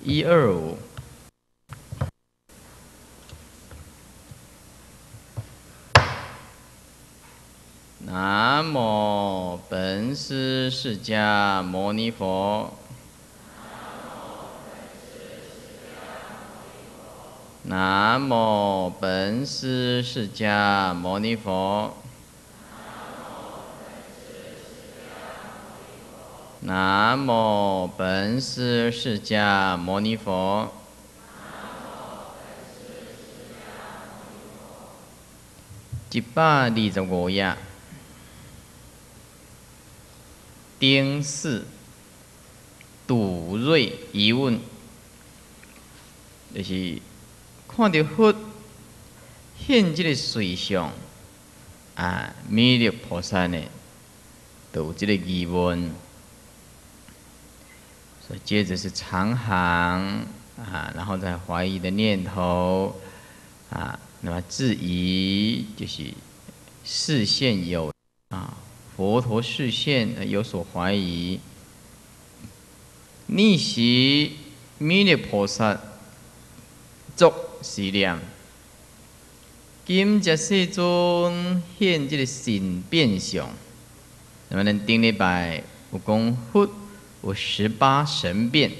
125。南无本师释迦牟尼佛。南无本师释迦牟尼佛。南无本师释迦牟尼佛。125页，丁巳，笃锐疑问，就是看到佛现这个水相啊，弥勒菩萨呢，都有这个疑问。所以接着是长行啊，然后再怀疑的念头啊，那么质疑就是视线有啊，佛陀视线有所怀疑，逆袭弥勒菩萨作思念，今这世尊现这个神变相，那么咱顶礼拜有讲佛有18神变，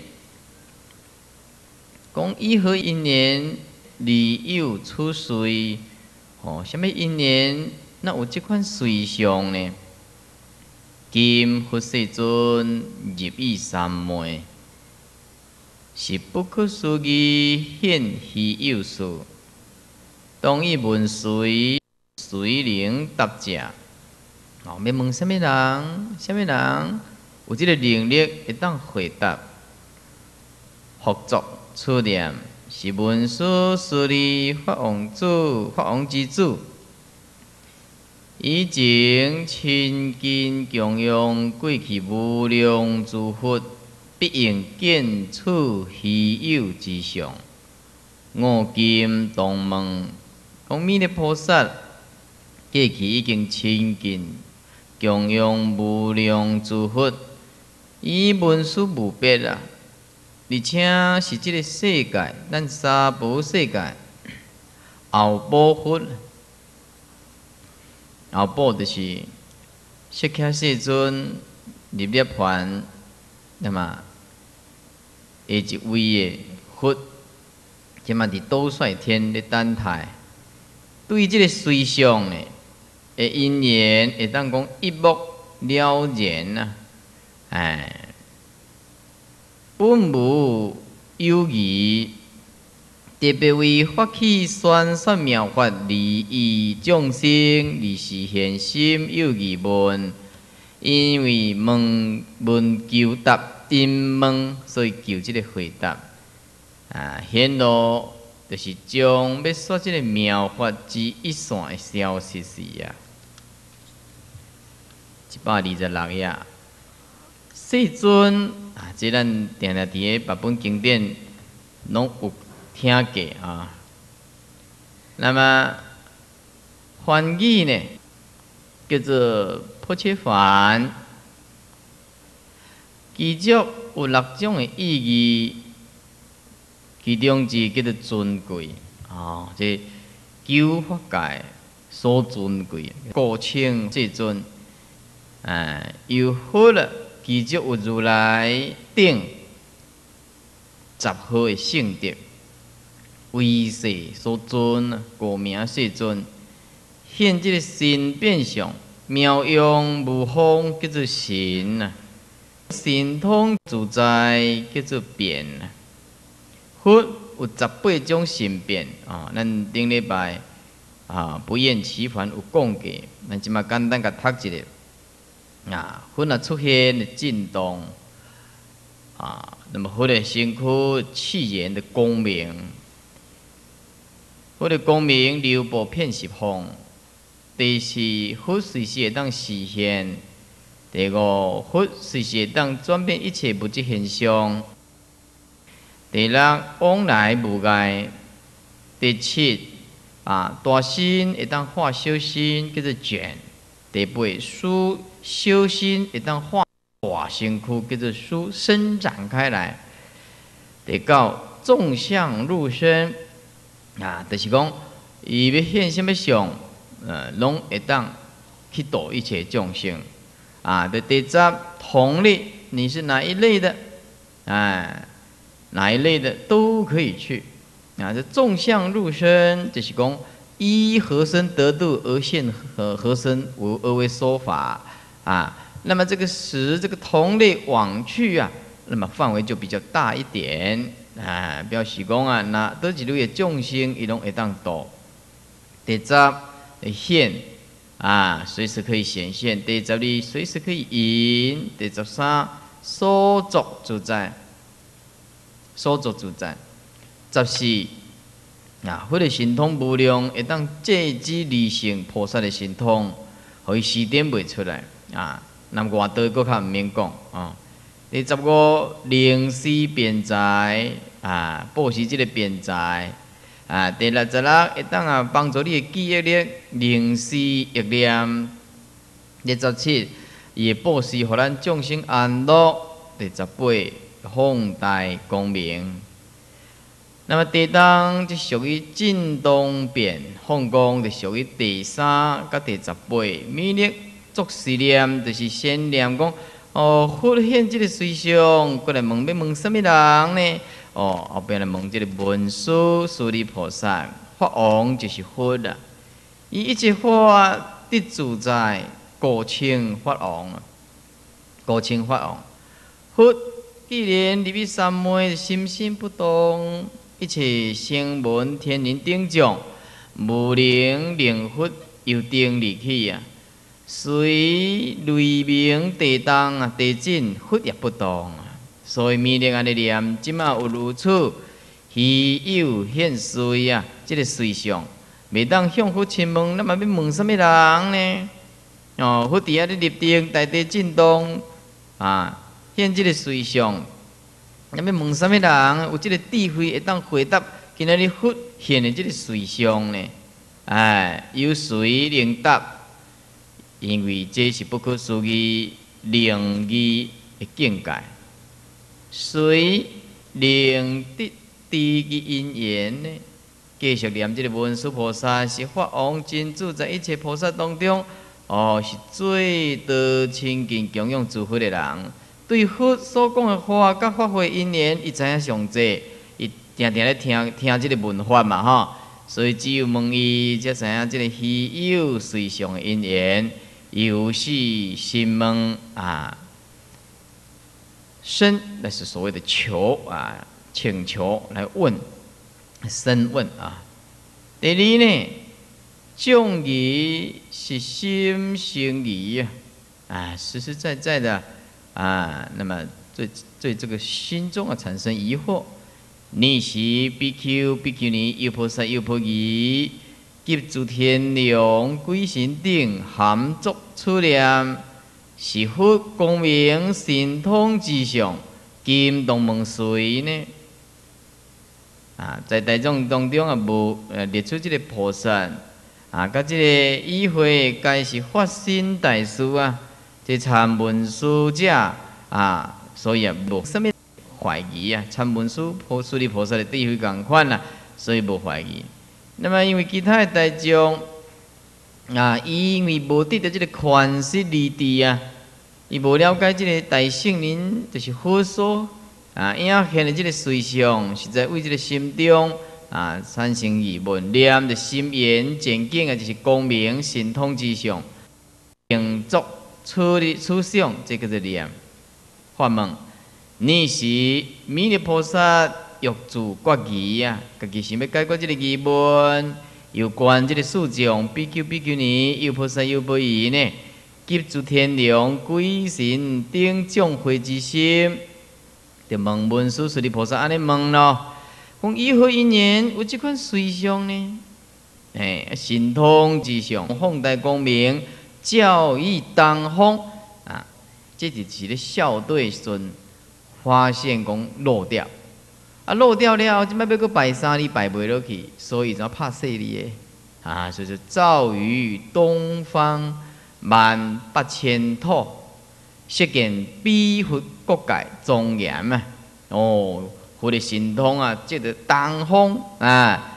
讲以何因缘理有出随？哦，什么因缘？那有这款随相呢？今佛世尊入于三昧，是不可思议现稀有事。当以问随能答者。哦，要问什么人？什么人有这个能力会当回答？佛作出念。是文殊师利法王之主，以前亲近供养过去无量诸佛，必应见处稀有之相。我今当问，讲弥勒菩萨过去已经亲近供养无量诸佛，以文殊无别啦。而且是这个世界，咱娑婆世界后部佛，后部就是释迦世尊入涅盘，那么下一位的佛，即嘛伫兜率天咧等待。对这个随相呢，的因缘会当讲一目了然呐，哎。本无有疑，特别为发起宣说妙法，利益众生，而是现心有疑问。因为问求答因问，所以求这个回答。啊，显露就是将要说这个妙法之一线的消息是啊。126页。世尊啊，这咱定定伫个别本经典拢有听过啊。那么梵语呢，叫做薄切梵，其中有6种的意义，其中之叫做尊贵啊，这求法界所尊贵，故称世尊。有佛了。其中有如来顶10号的圣德，威势所尊啊，故名世尊。现这个神变相，妙用无方，叫做神啊；神通自在，叫做变啊。佛有18种神变啊，咱顶礼拜啊不厌其烦有讲过，咱即马简单甲读一下。啊，佛若出现的震动啊，那么佛的身躯气焰的光明，佛的光明流布遍十方。第4，佛随时会当实现；第5，佛随时会当转变一切物质现象；第6，往来无碍；第7，大身会当化小身，叫做卷；第8，书修心会当化大身躯，叫做书伸展开来。 第九，众相入身啊，就是讲伊要现什么相，拢会当去度一切众生啊。第十，同类，你是哪一类的？哎，哪一类的都可以去啊。这众相入身，就是讲依何身得度而现何身而为说法啊。那么这个使这个同类往去啊，那么范围就比较大一点啊。表示讲啊，那多一类的众生，伊拢会当度。第十，现啊，随时可以显现；第十二，随时可以引；第十三，所作自在，所作自在；十四啊，或者神通无量，会当借机离性菩萨的神通，互伊施展袂出来啊。那么外道搁较毋免讲啊。第十五，灵施辩才啊，布施即个辩才啊。第六十六，会当啊帮助你的记忆力，灵施忆念。第十七，伊会布施，互咱众生安乐。第十八，放大光明。那么第当就属于震动变放光，就属于第三甲第十八。弥勒作是念，就是先念讲哦，忽现这个随相，过来问要问什么人呢？哦，后边来问这个文殊师利菩萨，法王就是佛啦。伊一切法得自在，故称法王啊，故称法王。佛既然入于三昧，心心不动。一切声闻天人等众，无能令佛由定离去啊。随雷鸣地动啊，地震佛也不动啊。所以弥勒安尼念，即马有如此，稀有现随啊，即个随相，袂当向佛请问，那么要问什么人呢？哦，佛伫遐咧立定，大地震动啊，现即个随相。那要问什么人有这个智慧会当回答？今仔日佛现的这个随相呢？哎，有随能答，因为这是不可思议灵异的境界。随能得地的因缘呢？继续念这个文殊菩萨是法王真主，在一切菩萨当中，哦，是最得亲近供养诸佛的人。对佛所讲的话，甲发挥因缘，伊知影上济，伊定定咧听这个文法嘛吼，所以只有问伊，才知影这个稀有随上的因缘，有是心问啊，深那是所谓的求啊，请求来问，深问啊。第二呢，众疑是心生疑啊，实实在在的。啊，那么对这个心中啊产生疑惑，逆习比丘、比丘尼、优婆塞、优婆夷，及诸天龙、鬼神等，含作出念，是佛光明神通之相，今当问谁呢？啊，在大众当中啊，无列出这个菩萨啊，甲这个议会该是发心大事啊。这参文殊者啊，所以啊无什么怀疑啊。参文殊师利菩萨的智慧共款啦，所以无怀疑。那么因为其他的大众啊，因为无得到这个权势利智啊，伊无了解这个大圣人就是佛所啊，影现的这个随相，实在为这个心中啊产生疑问，念的心缘渐境啊，就是光明神通之相，并作。出相，这个是念。发问：你是弥勒菩萨欲自决疑啊？家己想要解决这个疑问，有关这个四种比丘、比丘尼、优婆塞、优婆夷呢？及诸天龙、鬼神等众会之心，就问文殊师利菩萨安尼问咯。讲以何因缘有这款随相呢？神通之相，放大光明。教义当风啊，这就是咧校对时阵发现讲漏掉，啊漏掉了，即摆要搁拜三哩拜袂落去，所以才拍细哩的啊，所以说造于东方18000土，悉见彼佛国界庄严啊，哦， 佛的神通啊，即个东方啊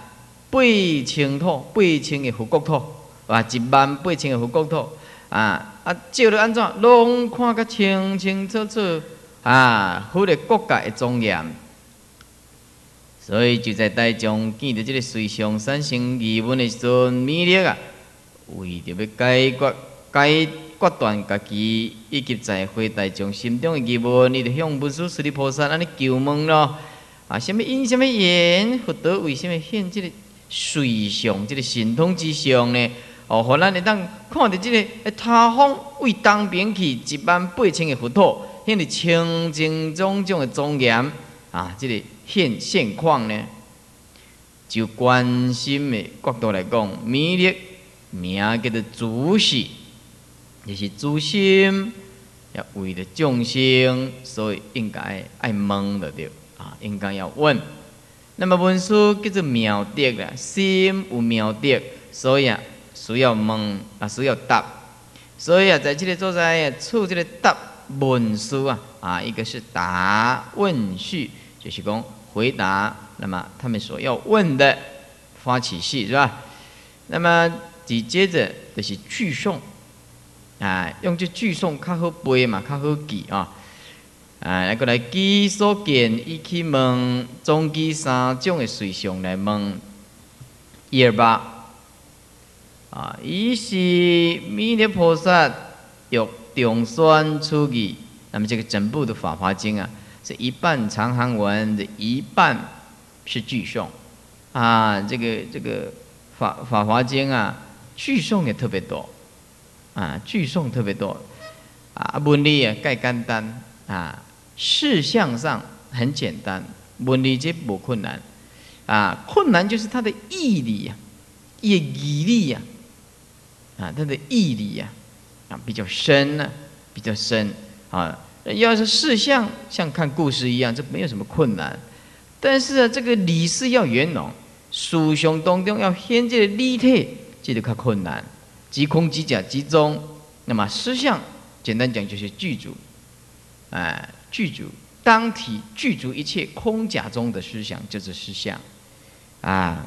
，8000土，8000个佛国土，啊，18000个佛国土啊，照着安怎，拢看甲清清楚楚啊，佛的国家的庄严。所以就在台中见到这个水上产生疑问的时阵，弥勒啊，为着要解决断家己以及在回大众心中的疑问，伊就向文殊师利菩萨安尼求问咯。啊，什么因什么缘，佛陀为什么现这个水上这个神通之上呢？哦，互咱会当看到这个他方为东边去18000个佛土，显得清净种种的庄严啊，这个现况呢？就观心的角度来讲，弥勒名叫做主事。就是主心，要为了众生，所以应该爱问就对啊，应该要问。那么文殊叫做妙德啦，心有妙德，所以啊需要问啊，需要答。所以啊，在这个所在处这个答文殊啊，一个是答问序，就是讲回答。那么他们所要问的发起序是吧？那么接着就是句诵。啊，用这句诵较好背嘛，较好记啊。来过来记所见，伊去问，总记3种的随象来问。128啊，伊是弥勒菩萨欲中宣出语。那么这个整部的《法华经》啊，是一半长行文的，一半是句诵啊。这个法华经啊，句诵也特别多。啊，句诵特别多，啊，文理啊介简单啊，事项上很简单，文理这不困难，啊，困难就是它的义理呀，义理呀，啊，它的义理呀，啊，比较深呢，比较深啊。要是事项像看故事一样，这没有什么困难，但是啊，这个理是要圆融，思想当中要显这个理体，这就较困难。即空即假即中，那么实相简单讲就是具足，具足当体具足一切空假中的思想，就是实相啊。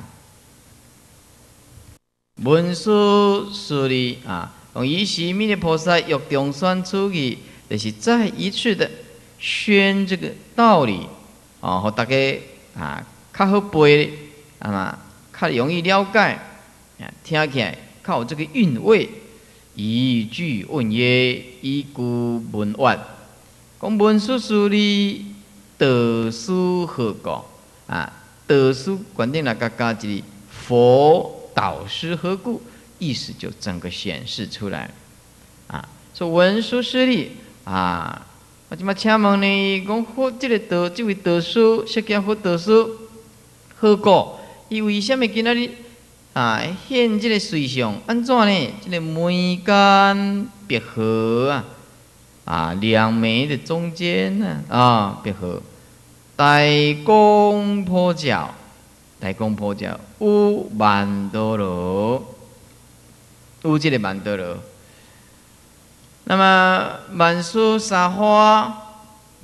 文殊师利啊，用以是弥勒菩萨欲中宣出语，就是再一次的宣这个道理哦，和大家啊较好背啊嘛，较容易了解啊，听起来。靠这个韵味，依句问曰：依故文怨。讲文殊师利导师何故啊？导师关键来加一佛导师何故？意思就整个显示出来啊。说文殊师利啊，我即马请问呢，讲佛这位导师，释迦佛导师何故？伊为什么今仔日？啊，现这个随象安怎呢？这个眉间别合两眉的中间别合，大公婆角，有曼陀罗，有这个曼陀罗。那么文殊沙花，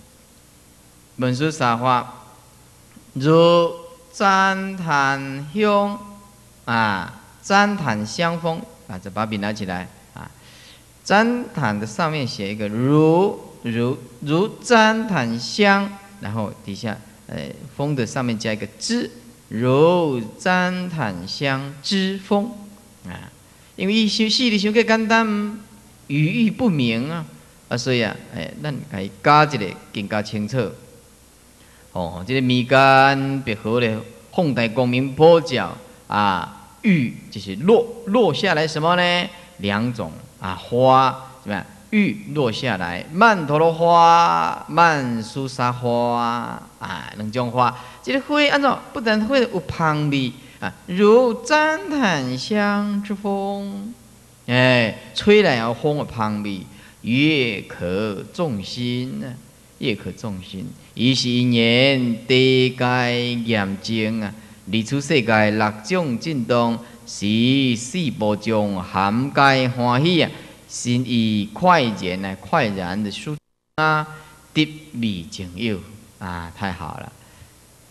如旃檀香。旃檀香风再把笔拿起来啊！旃檀的上面写一个如旃檀香，然后底下风的上面加一个枝，如旃檀香之风啊！因为修细的修个简单，语义不明所以咱可以加一个更加清楚。哦，这个眉间别合的宏大光明普照。玉就是落下来什么呢？2种花怎么样？玉落下来，曼陀罗花、曼殊沙花2种花。这个花按照不但花有香味如旃檀香之风，吹来后风的香味，悦可众心以是因缘地界严净离出世界6种震动，是4部中涵盖欢喜心意快然的舒得味情有太好了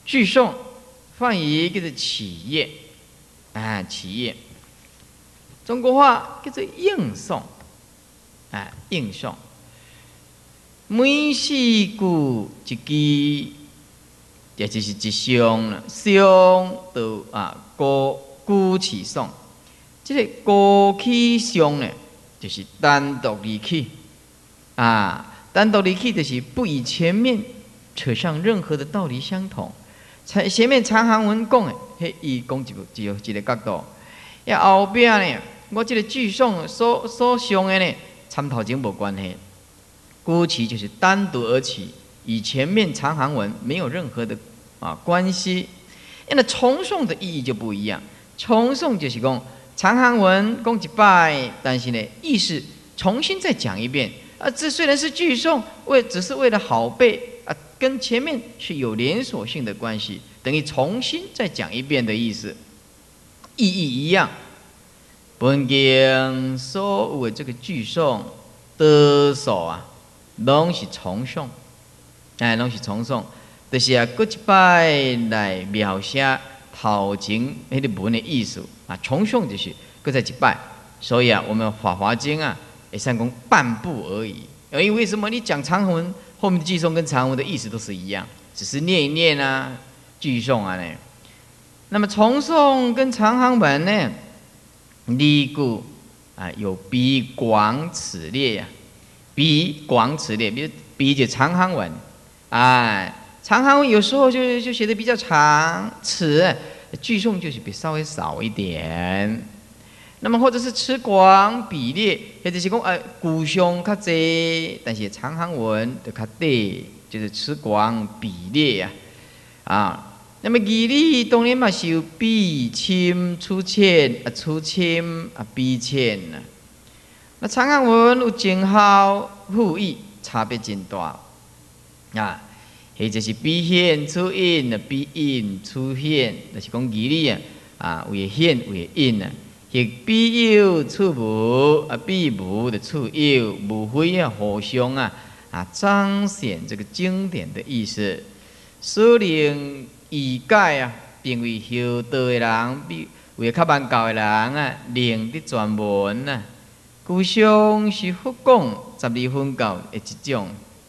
句诵翻译叫做企业，企业。中国话叫做应诵，应诵。每四句一句，也就是一声啦，声就歌起诵。这个歌起诵呢，就是单独离去，单独离去就是不与前面扯上任何的道理相同。前面长行文讲的，迄伊讲一个角度，后壁呢，我这个句诵所想的呢，参头前无关系。孤起就是单独而起，与前面长行文没有任何的关系。那重诵的意义就不一样，重诵就是讲长行文讲一摆，但是呢，意思重新再讲一遍。这虽然是句诵，只是为了好背跟前面是有连锁性的关系，等于重新再讲一遍的意思，意义一样。本经所有的这个句诵，多数拢是重诵，拢是重诵，就是搁一摆来描写头前那个文的意思重诵就是搁再一摆。所以我们《法华经》会算讲半部而已。因为为什么你讲长行文，后面的句诵跟长行文的意思都是一样，只是念一念句诵呢。那么重诵跟长行文呢，例句有比广此列比广此列，比就长行文，长行文有时候就写的比较长，此句诵就是比稍微少一点。那么或者是此广比列，或者是讲句诵较济，但是长行文就较短，就是此广比列那么义理当然嘛是有比深粗浅粗深比浅那长行文有前后复义差别真大或者是比显粗隐比隐粗显，就是讲义理为显为隐亦比有处无比无的处有，无非互相彰显这个经典的意思。所令义解并为后道的人，为较慢教的人令的全文故乡是佛讲12分教的一种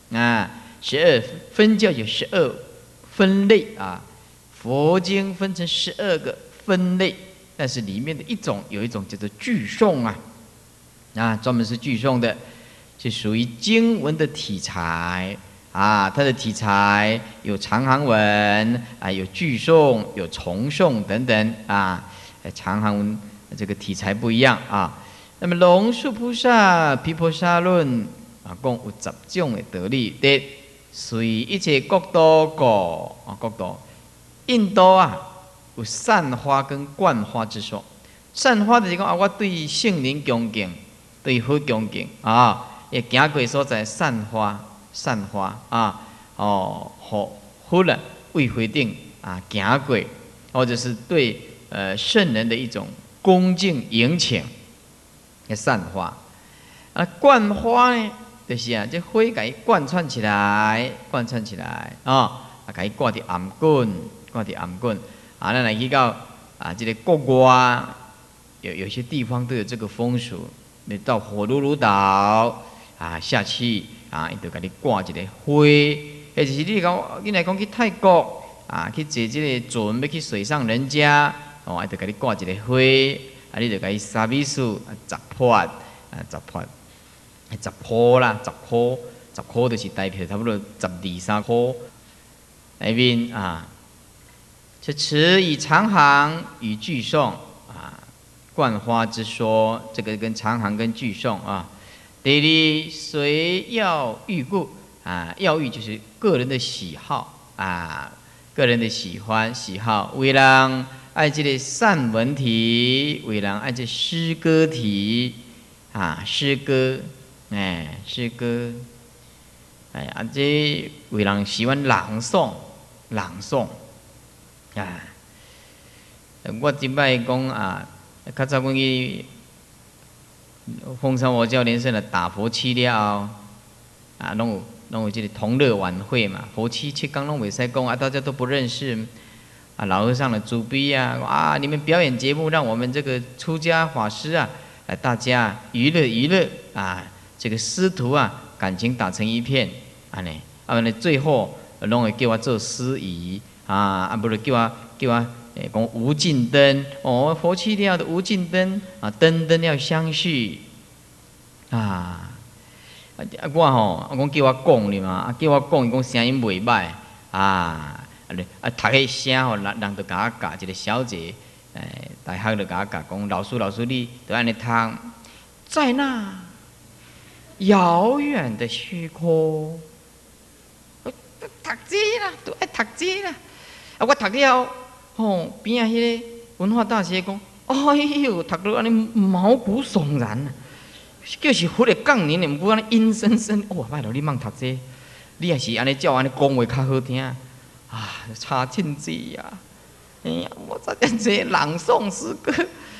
12分教有12分类佛经分成12个分类。但是里面的有一种叫做句诵专门是句诵的，是属于经文的题材它的题材有长行文有句诵，有重诵等等长行文这个题材不一样那么龙树菩萨毗婆沙论讲有10种的道理的，随一切国度国度，印度有散花跟灌花之说。散花就是讲我对圣灵恭敬，对佛恭敬也行过所在散花佛为会顶行过，或者是对圣人的一种恭敬迎请的散花灌花呢，就是这花给它贯穿起来给它挂伫颔棍咱来去到这个国外有些地方都有这个风俗，你到火炉炉岛下去伊就给你挂一个花，或者是你来讲去泰国去坐这个船要去水上人家伊就给你挂一个花你就给伊沙米数10块啦，10块就是代表差不多12、13块那边是持以长行与句诵灌花之说，这个跟长行跟句诵第二随要欲故要欲就是个人的喜好个人的喜好，为人爱这个散文题，为人爱这诗歌题诗歌这为人喜欢朗诵我即摆讲较早讲去凤山佛教连社的打佛七了拢有弄有这个同乐晚会嘛，佛七七刚弄尾塞公啊，大家都不认识啊。老和尚的主逼啊，你们表演节目，让我们这个出家法师啊，大家娱乐娱乐啊，这个师徒啊，感情打成一片啊呢。最后拢会叫我做司仪啊，不是叫我讲无尽灯哦，佛七庙的无尽灯啊，灯灯要相续啊。我吼，我讲叫我讲哩嘛，叫我讲，伊讲声音袂歹啊，读迄声吼，人就甲我教一个小姐，大学就甲我教讲，老师你都安尼读，在那遥远的虚空。读这啦，都爱读这啦。啊，我读了，吼边仔迄个文化大学讲，哎呦，读到安尼毛骨悚然啊！叫是佛的讲年，毋过安尼阴森森。哇，歹咯，你莫读这，你也是安尼照安尼讲话较好听啊，差真济呀！哎呀，我早点这朗诵诗歌，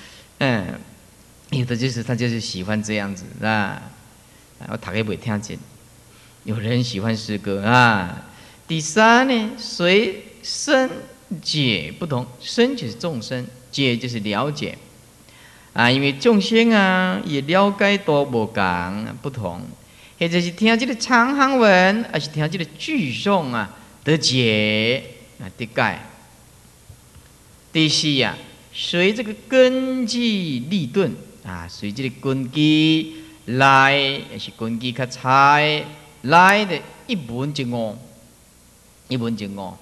有的他就是喜欢这样子啊。我读个袂听见，有人喜欢诗歌啊。第三呢，随生解不同，生就是众生，解就是了解啊，因为众生啊也了解都无共不同，或者是听这个长行文，还是听这个句诵啊得解啊得解。第四啊，随这个根基立顿啊，随这个根基来，也是根基较差来的一文一悟。一文一悟，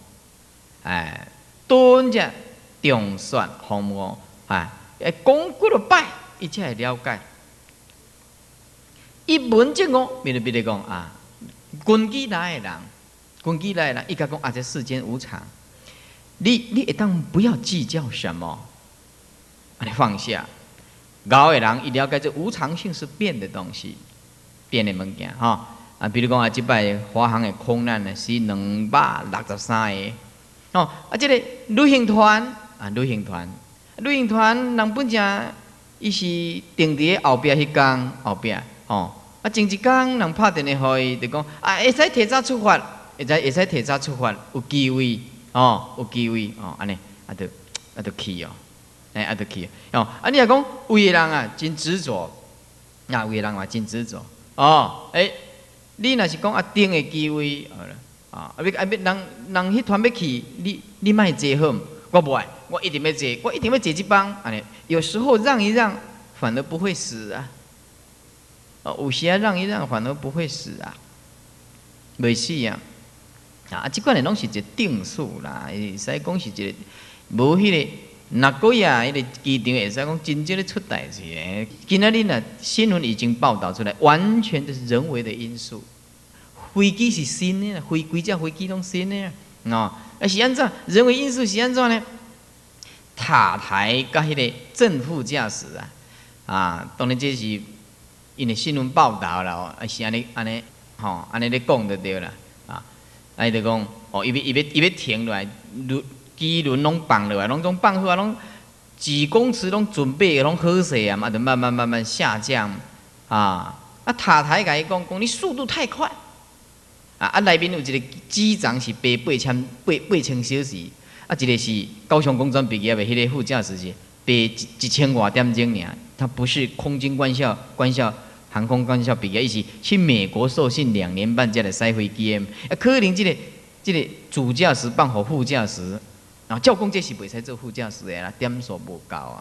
顿者重选方悟，讲几落摆，伊才会了解。一文一悟，比如讲啊，根基来的人，伊甲讲这世间无常，你会当不要计较什么，你放下。高的人伊了解这无常性是变的东西，变的物件哈。比如讲即摆华航的空难呢是263个，这个旅行团，人本正伊是定伫后壁迄天后壁，前一天人拍电话互伊，就讲会使提早出发，会使提早出发，有机会，有机会，安尼，就去就去，你若讲有的人啊真执着，有的人嘛真执着，你若是讲顶的机会，要人迄团要去，你莫坐好，我不爱，我一定要坐这帮，安尼有时候让一让，反而不会死啊。有时让一让，反而不会死啊，袂死啊。这款的拢是一个定数啦，会使讲是一个无迄个。那个呀，迄个机场会使讲真正咧出代志诶。今仔日呢，新闻已经报道出来，完全都是人为的因素。飞机是新的，几架飞机拢新的是安怎？人为因素是安怎呢？塔台甲迄个正副驾驶当然这是因为新闻报道啦，是安尼咧讲就对啦伊就讲伊要停落来。机轮拢放落来，拢总放好啊，拢几公尺拢准备拢好势啊嘛，就慢慢下降塔台甲伊讲你速度太快内面有一个机长是爬8000小时一个是高雄工专毕业的迄个副驾驶是爬1000多点钟尔，他不是空军官校航空官校毕业，伊是去美国受训2年半才来驶飞机的，可能这个主驾驶放互副驾驶。照讲这是袂使做副驾驶的啦，点数无够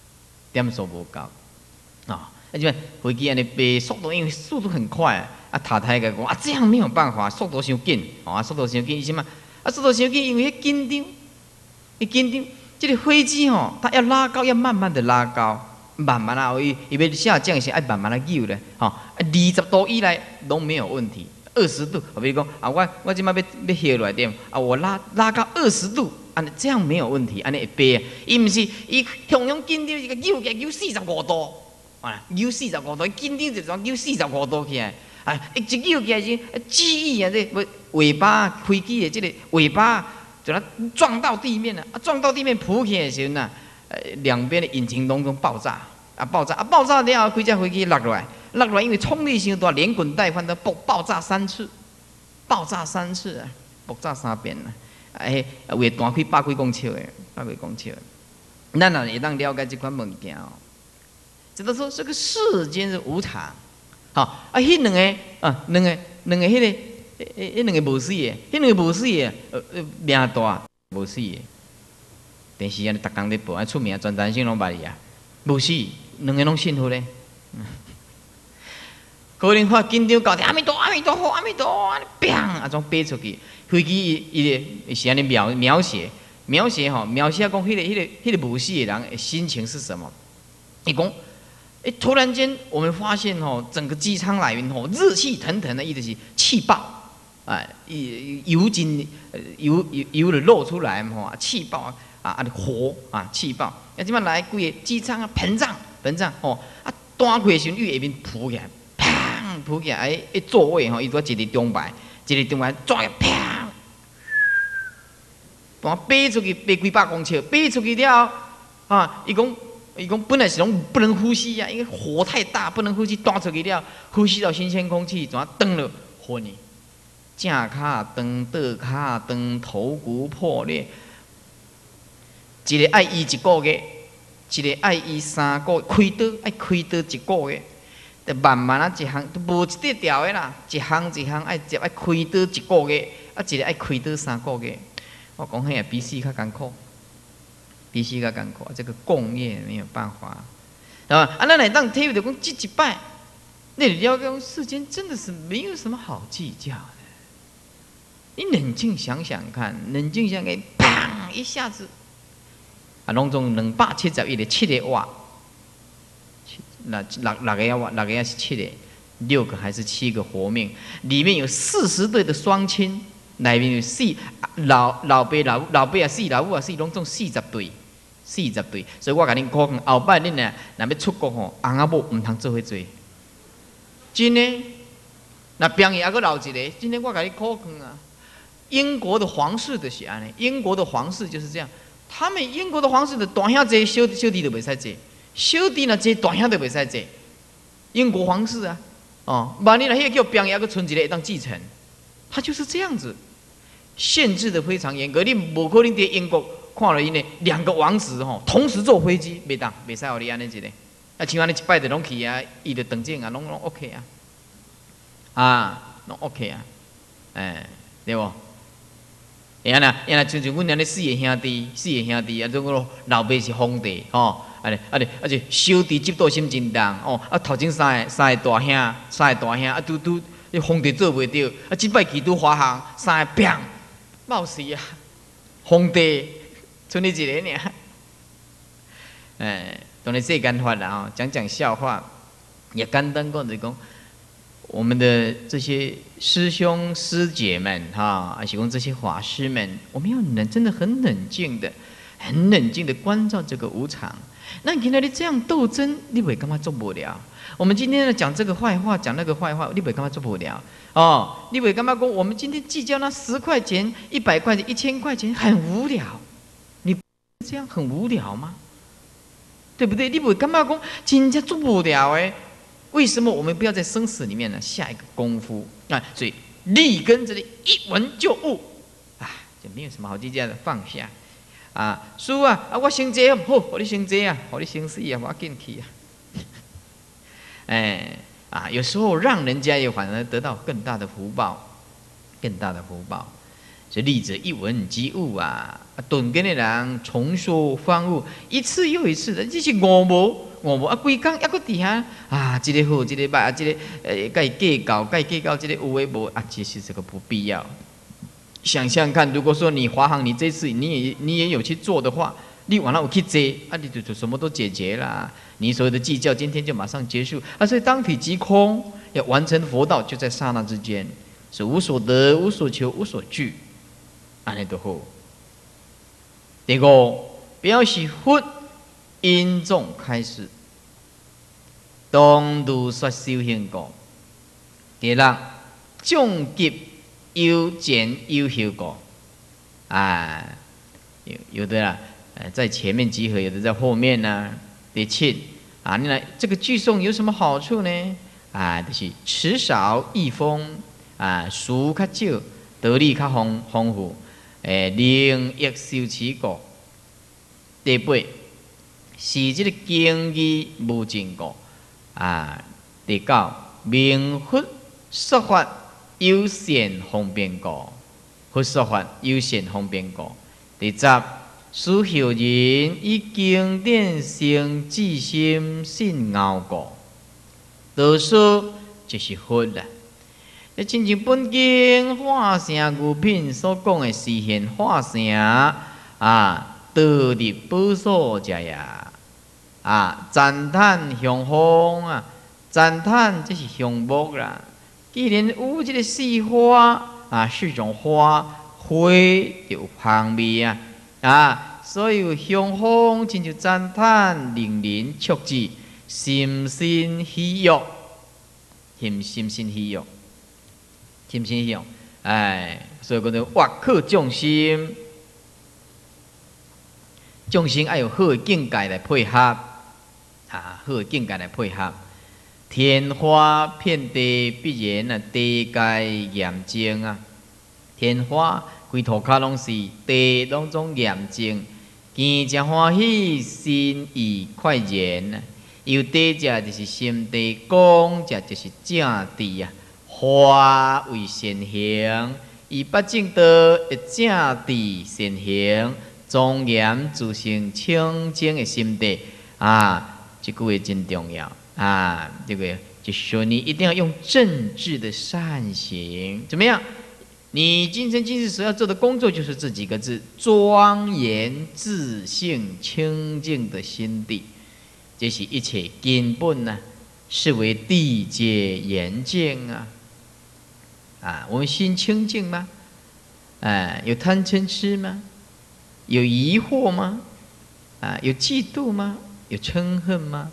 因为飞机安尼飞速度，因为速度很快塔台个讲这样没有办法，速度伤紧速度伤紧，是嘛？速度伤紧，因为紧张，这个飞机它要拉高，要慢慢的拉高，慢慢伊要下降时爱慢慢的扭咧，20度以内都没有问题，20度，比如讲我即摆要下来点我拉高20度。这样没有问题，安尼会飞伊毋是伊同样紧张，一个扭45度，扭45度，紧张就从扭45度起来，一扭起来是机翼这尾巴飞机的这个尾巴就它撞到地面了，撞到地面扑起来的时候两边的引擎当中爆炸了后，开架飞机落来，因为冲力伤大，连滚带翻都爆炸3次， 爆炸3次啊，爆炸3遍啊，哎，为弹开100几公尺的，100几公尺。咱若会当了解这款物件哦，知道说这个世间是无常，好啊，迄两个啊，两个迄个，迄两个无死的，迄两个无死的，命大无死的。电视安尼逐工咧播，啊出名全台省拢捌伊啊，无死，两个拢信佛咧。可能发紧张到阿弥陀阿弥陀佛阿弥陀佛，砰啊种飞出去，飞机伊是安尼描写吼，描写讲迄个无死的人的心情是什么？伊讲，突然间我们发现吼，整个机舱内面吼热气腾腾的，伊就是气爆，油尽油就露出来吼，气爆火啊气爆，啊即摆来规个机舱啊膨胀吼，啊弹开时阵，伊下面浮起来。扑起来，一座位吼，伊拄一个中排，抓个啪，弹飞出去，飞几百公尺，飞出去了啊！伊讲本来是拢不能呼吸啊，因为火太大，不能呼吸，弹出去了，呼吸到新鲜空气，怎啊断了昏去，正骹断，倒骹断，头骨破裂，一个爱医1个月，一个爱医3个月，开刀爱开刀1个月。就慢慢啊，一项都无一得调的啦，一项爱接爱开刀1个月，啊一个爱开刀3个月。我讲迄个比死较艰苦，比死较艰苦，这个共业没有办法，对吧？啊，咱来当体会着讲，这一摆，你了解世间真的是没有什么好计较的。你冷静想想看，砰一下子，啊，拢总271个7个瓦。那六个是7个，6个还是7个活命？里面有40对的双亲，内面有老爸啊死，老母啊死，拢总40对，所以我甲恁讲，后摆恁若要出国吼，翁仔某唔通做伙做。真的，那病也还阁留一个，今天我甲你考劝啊。英国的皇室就是安尼，英国的皇室就是这样，他们英国的皇室的大兄坐，小弟就袂使坐。小弟若坐，大兄就袂使坐。英国皇室啊，哦，万一若迄个叫病也，阁剩一个会当继承，他就是这样子，限制的非常严格。你无可能在英国看到因的2个王子吼，同时坐飞机，袂当，袂使互你安尼一个。啊，像安尼一摆就拢去啊，伊就登证啊，拢 OK 啊，拢 OK 啊，对无？像阮安尼4个兄弟啊，种个老爸是皇帝吼。而且小弟接到心真重哦，啊头前三个大兄，啊拄皇帝做袂着，啊即摆去拄华航，3个砰，冒死啊！皇帝剩你一个尔，当然世间法啦讲笑话，也简单讲就是讲，我们的这些师兄师姐们还是讲这些法师们，我们要真的很冷静的关照这个无常。那你今天你这样斗争，你会感觉做不了。我们今天呢讲这个坏话，讲那个坏话，你会感觉做不了哦。你会感觉讲，我们今天计较那10块钱、100块钱、1000块钱，很无聊。你这样很无聊吗？对不对？你会感觉讲，真正做不了哎。为什么我们不要在生死里面呢下一个功夫啊？所以立根这里一闻就悟啊，就没有什么好计较的，放下。师父啊，我生这好，互你生这啊，互你生死啊，我进去啊。有时候让人家也反而得到更大的福报，所以立者一闻即悟啊，顿根的人重说方悟，一次又一次的，这是误无啊，规工抑搁伫遐啊，一个好，一个歹啊，这个甲伊计较，这个有诶无啊，其实这个不必要。想想看，如果说你华航，你这次你也有去做的话，你往那有去坐啊，你就什么都解决啦。你所有的计较，今天就马上结束啊！所以当体即空，要完成佛道，就在刹那之间，是无所得、无所求、无所惧，安尼就好。第五，表示佛因众开始，当如说修行过。第六，众急。有前有后果，有的啦，在前面集合，有的在后面呢。第七你来这个句诵有什么好处呢？就是词少易风， 书较少，道理较丰富，灵益受持故。第八是这个经义无尽故。第九明佛说法有善方便故，佛说法有善方便故。第十使后人以经典生至心信拗故。道书就是佛啦。亲像本经化成牛品所讲的示现化成道入宝所者也。赞叹雄风赞叹这是雄木啦。既然有这个四花四种花，花就有香味所以有雄风，亲像赞叹令人触之，心生喜悦，心生喜悦，心生喜悦。所以讲到挖克众生，众生要有好的境界来配合，好的境界来配合。天花遍地必然地界严净天花规涂骹拢是地，拢总严净。见者欢喜，心意快然有地者就是心地，讲者就是正地花为善行，以八正道一正地善行，庄严自性清净的心地这句话真重要这个就是说你一定要用正治的善行，怎么样？你今生今世所要做的工作就是这几个字：庄严自性清净的心地，这是一切根本视为地界严净我们心清净吗？有贪嗔痴吗？有疑惑吗？有嫉妒吗？有嗔恨吗？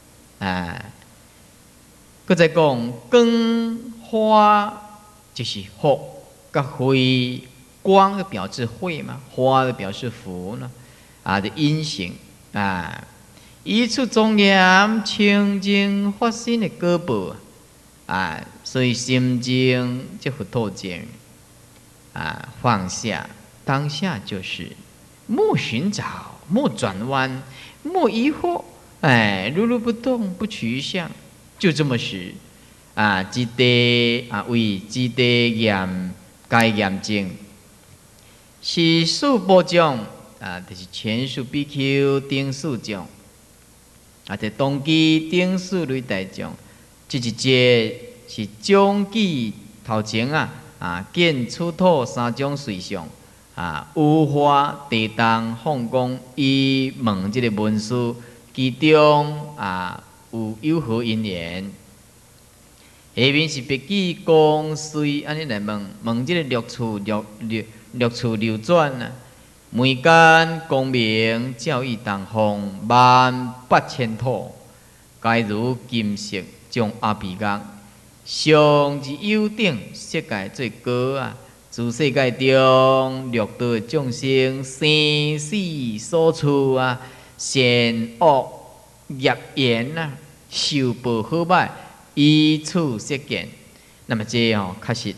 搁再讲光花就是福。慧光的表示慧嘛，花的表示福呢的因形一处庄严清净发心的果报所以心经这佛陀讲放下当下就是莫寻找，莫转弯，莫疑惑如如不动，不取相，就这么实即地为即地严。该严净是数部众就是全数比丘顶数众就当机顶数类大众，这一节是总计头前见出土三种随相有花地动放光，伊问这个文殊，其中有何因缘？下面是别记公随安尼来问这个六处流转每间光明教义东方18000土，该如金色将阿毗月上至有顶世界最高自世界中六道众生生死所处善恶业缘受报好歹。依处设见，那么这确实，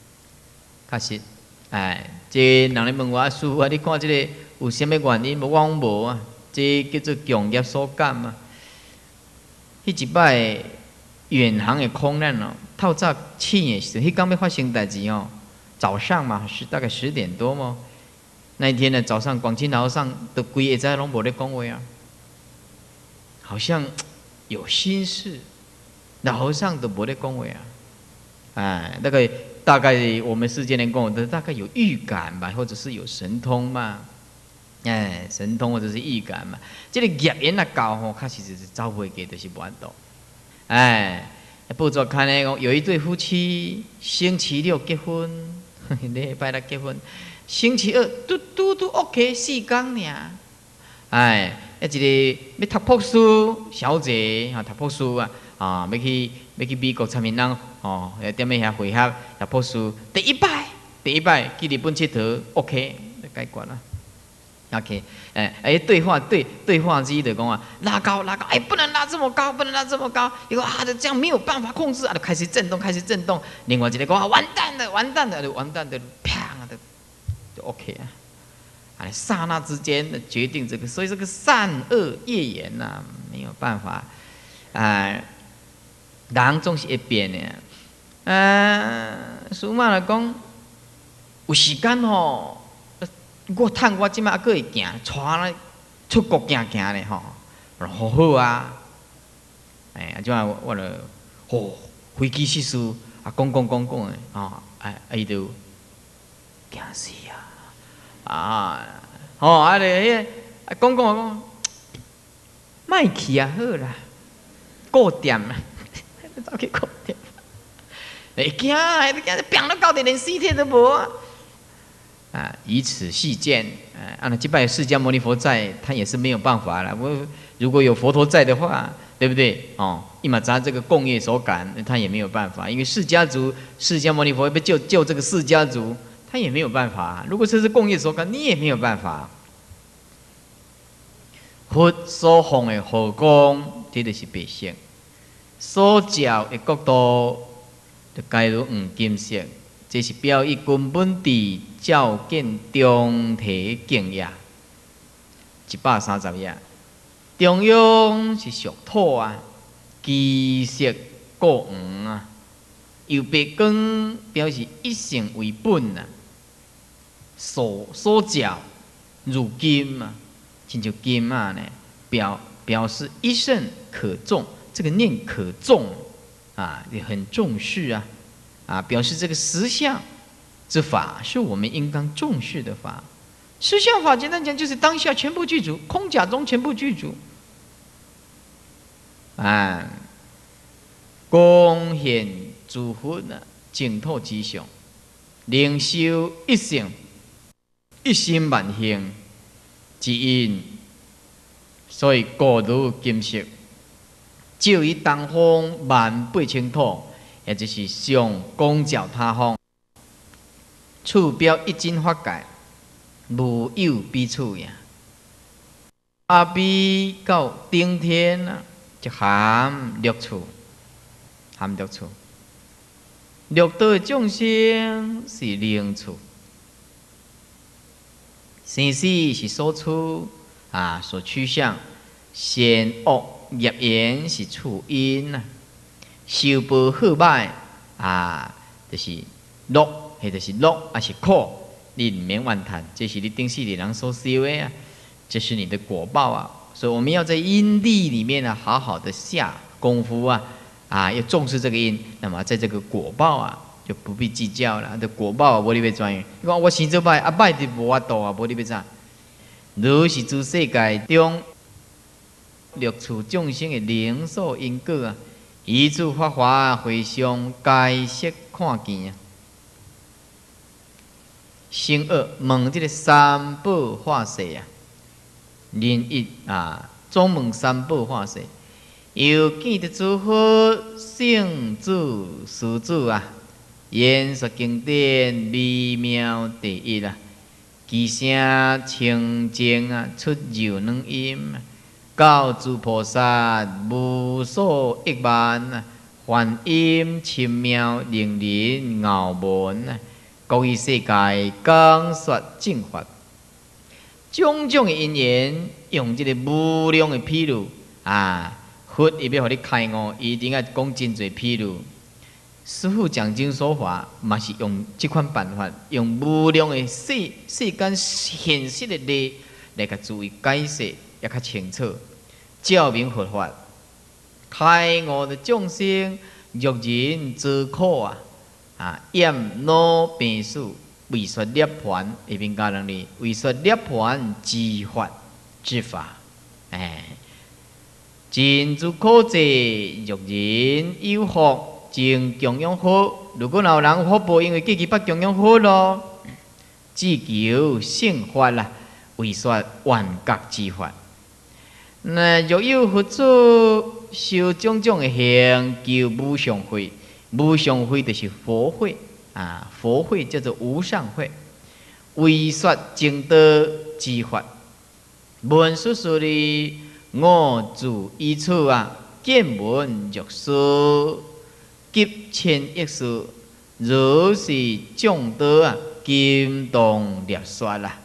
这人咧问我师父你看这个有啥物原因？我讲无这叫做强业所感迄一摆远航的空难透早起的时候，迄刚要发生代志早上嘛，大概10点多嘛。那一天呢，早上广清老和尚都规下晡拢无咧讲话好像有心事。老和尚都没得讲话大概我们世间人讲的大概有预感吧，或者是有神通嘛，神通或者是预感嘛。这个业缘高确实是走不过，就是无法度。报纸看咧讲，有一对夫妻星期六结婚，礼拜六结婚，星期二都 OK 4天尔。一个要读博士小姐读博士要去美国参面人踮咧遐会合读博士，第一摆去日本佚佗 OK 就解决啦。 OK，对话机的讲啊，拉高，不能拉这么高，不能拉这么高。一个啊，这样没有办法控制啊，就开始震动。另外一个讲啊，完蛋了，啪啊就 OK 啊。啊，刹那之间的决定这个，所以这个善恶业缘呐，没有办法。人总是会变的。苏妈来讲，有时间吼。我趁我即摆还佫会行，带出国行咧吼，好好啊！即摆我飞机失事讲诶，伊就惊死迄讲，莫去啊，好啦，顾店啦，走去顾店，会惊，病到到底连尸体都无啊！以此细见，那即拜释迦牟尼佛在，他也是没有办法了。如果有佛陀在的话，对不对？一马扎这个共业所感，他也没有办法，因为释迦牟尼佛要救这个释迦族，他也没有办法。如果这是共业所感，你也没有办法。佛所奉的护供，这就是白色；所教的国度，就该如黄金色。这是表以根本地照见中体境业，130页。中央是属土啊，基色过黄啊，由白光表示一性为本啊，所教如金啊，亲像金啊呢，表示一圣可重，这个念可重啊，也很重视啊，表示这个实相之法是我们应当重视的法。实相法简单讲就是当下全部具足，空假中全部具足。光显诸佛净土之上，灵修一性一心万行之因，所以故如金色，照于东方18000土。也就是上广照他方，处表一真法界，无有彼处呀。阿比到顶天就含六处，六道的众生是灵处，生死是所处所趋向，善恶业缘是处因修报好歹就是乐，或者是乐，还是苦，你唔免怨叹，这是你顶世的人所修的这是你的果报所以我们要在因地里面好好的下功夫要重视这个因，那么在这个果报就不必计较了。这果报无你要怎样？你讲我生做歹，歹就无法度无你要怎？如是诸世界中六处众生的灵所因果依诸法华回向解释看见生恶问这个三宝化世连一总问三宝化世，又见得诸佛圣主师主言说经典微妙第一其声清净出柔软音。教诸菩萨无所亿万，梵音深妙令人傲闻。各于世界讲说正法，种种的因缘，用这个无量的譬如佛伊要互你开悟，一定要讲真侪譬如。师父讲经说法，嘛是用这款办法，用无量的世间现实的例来甲注意解释。也较清楚，照明佛法，开悟的众生，若人遭苦厌恼病死，为说涅槃，下面加人哩，为说涅槃之法之法，真诸苦济，若人有福，正供养佛。如果有人福报，因为记不供养佛咯，只求圣法为说万觉之法。那若有佛祖修种种的行，求无上慧。无上慧就是佛慧佛慧叫做无上慧，为说正道之法文殊师利，我自依处啊，见闻若书，急千亿事，如是众多啊，金动列说啦。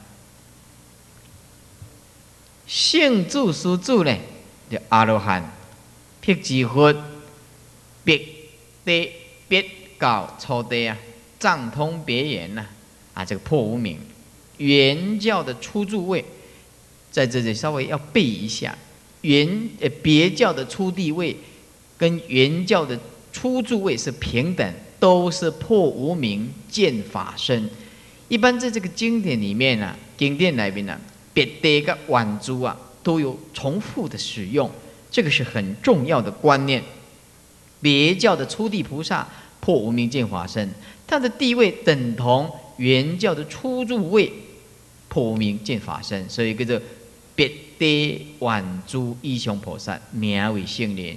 圣主师主呢，就阿罗汉，辟支佛，别地别教初地啊，藏通别言呐，这个破无明，原教的初住位。在这里稍微要背一下，别教的初地位跟原教的初住位是平等，都是破无明见法身。一般在这个经典里面啊，经典里面啊，别地跟晚珠啊都有重复的使用，这个是很重要的观念。别教的初地菩萨破无明见法身，他的地位等同原教的初住位破无明见法身，所以叫做别地晚珠依雄菩萨，名为圣人。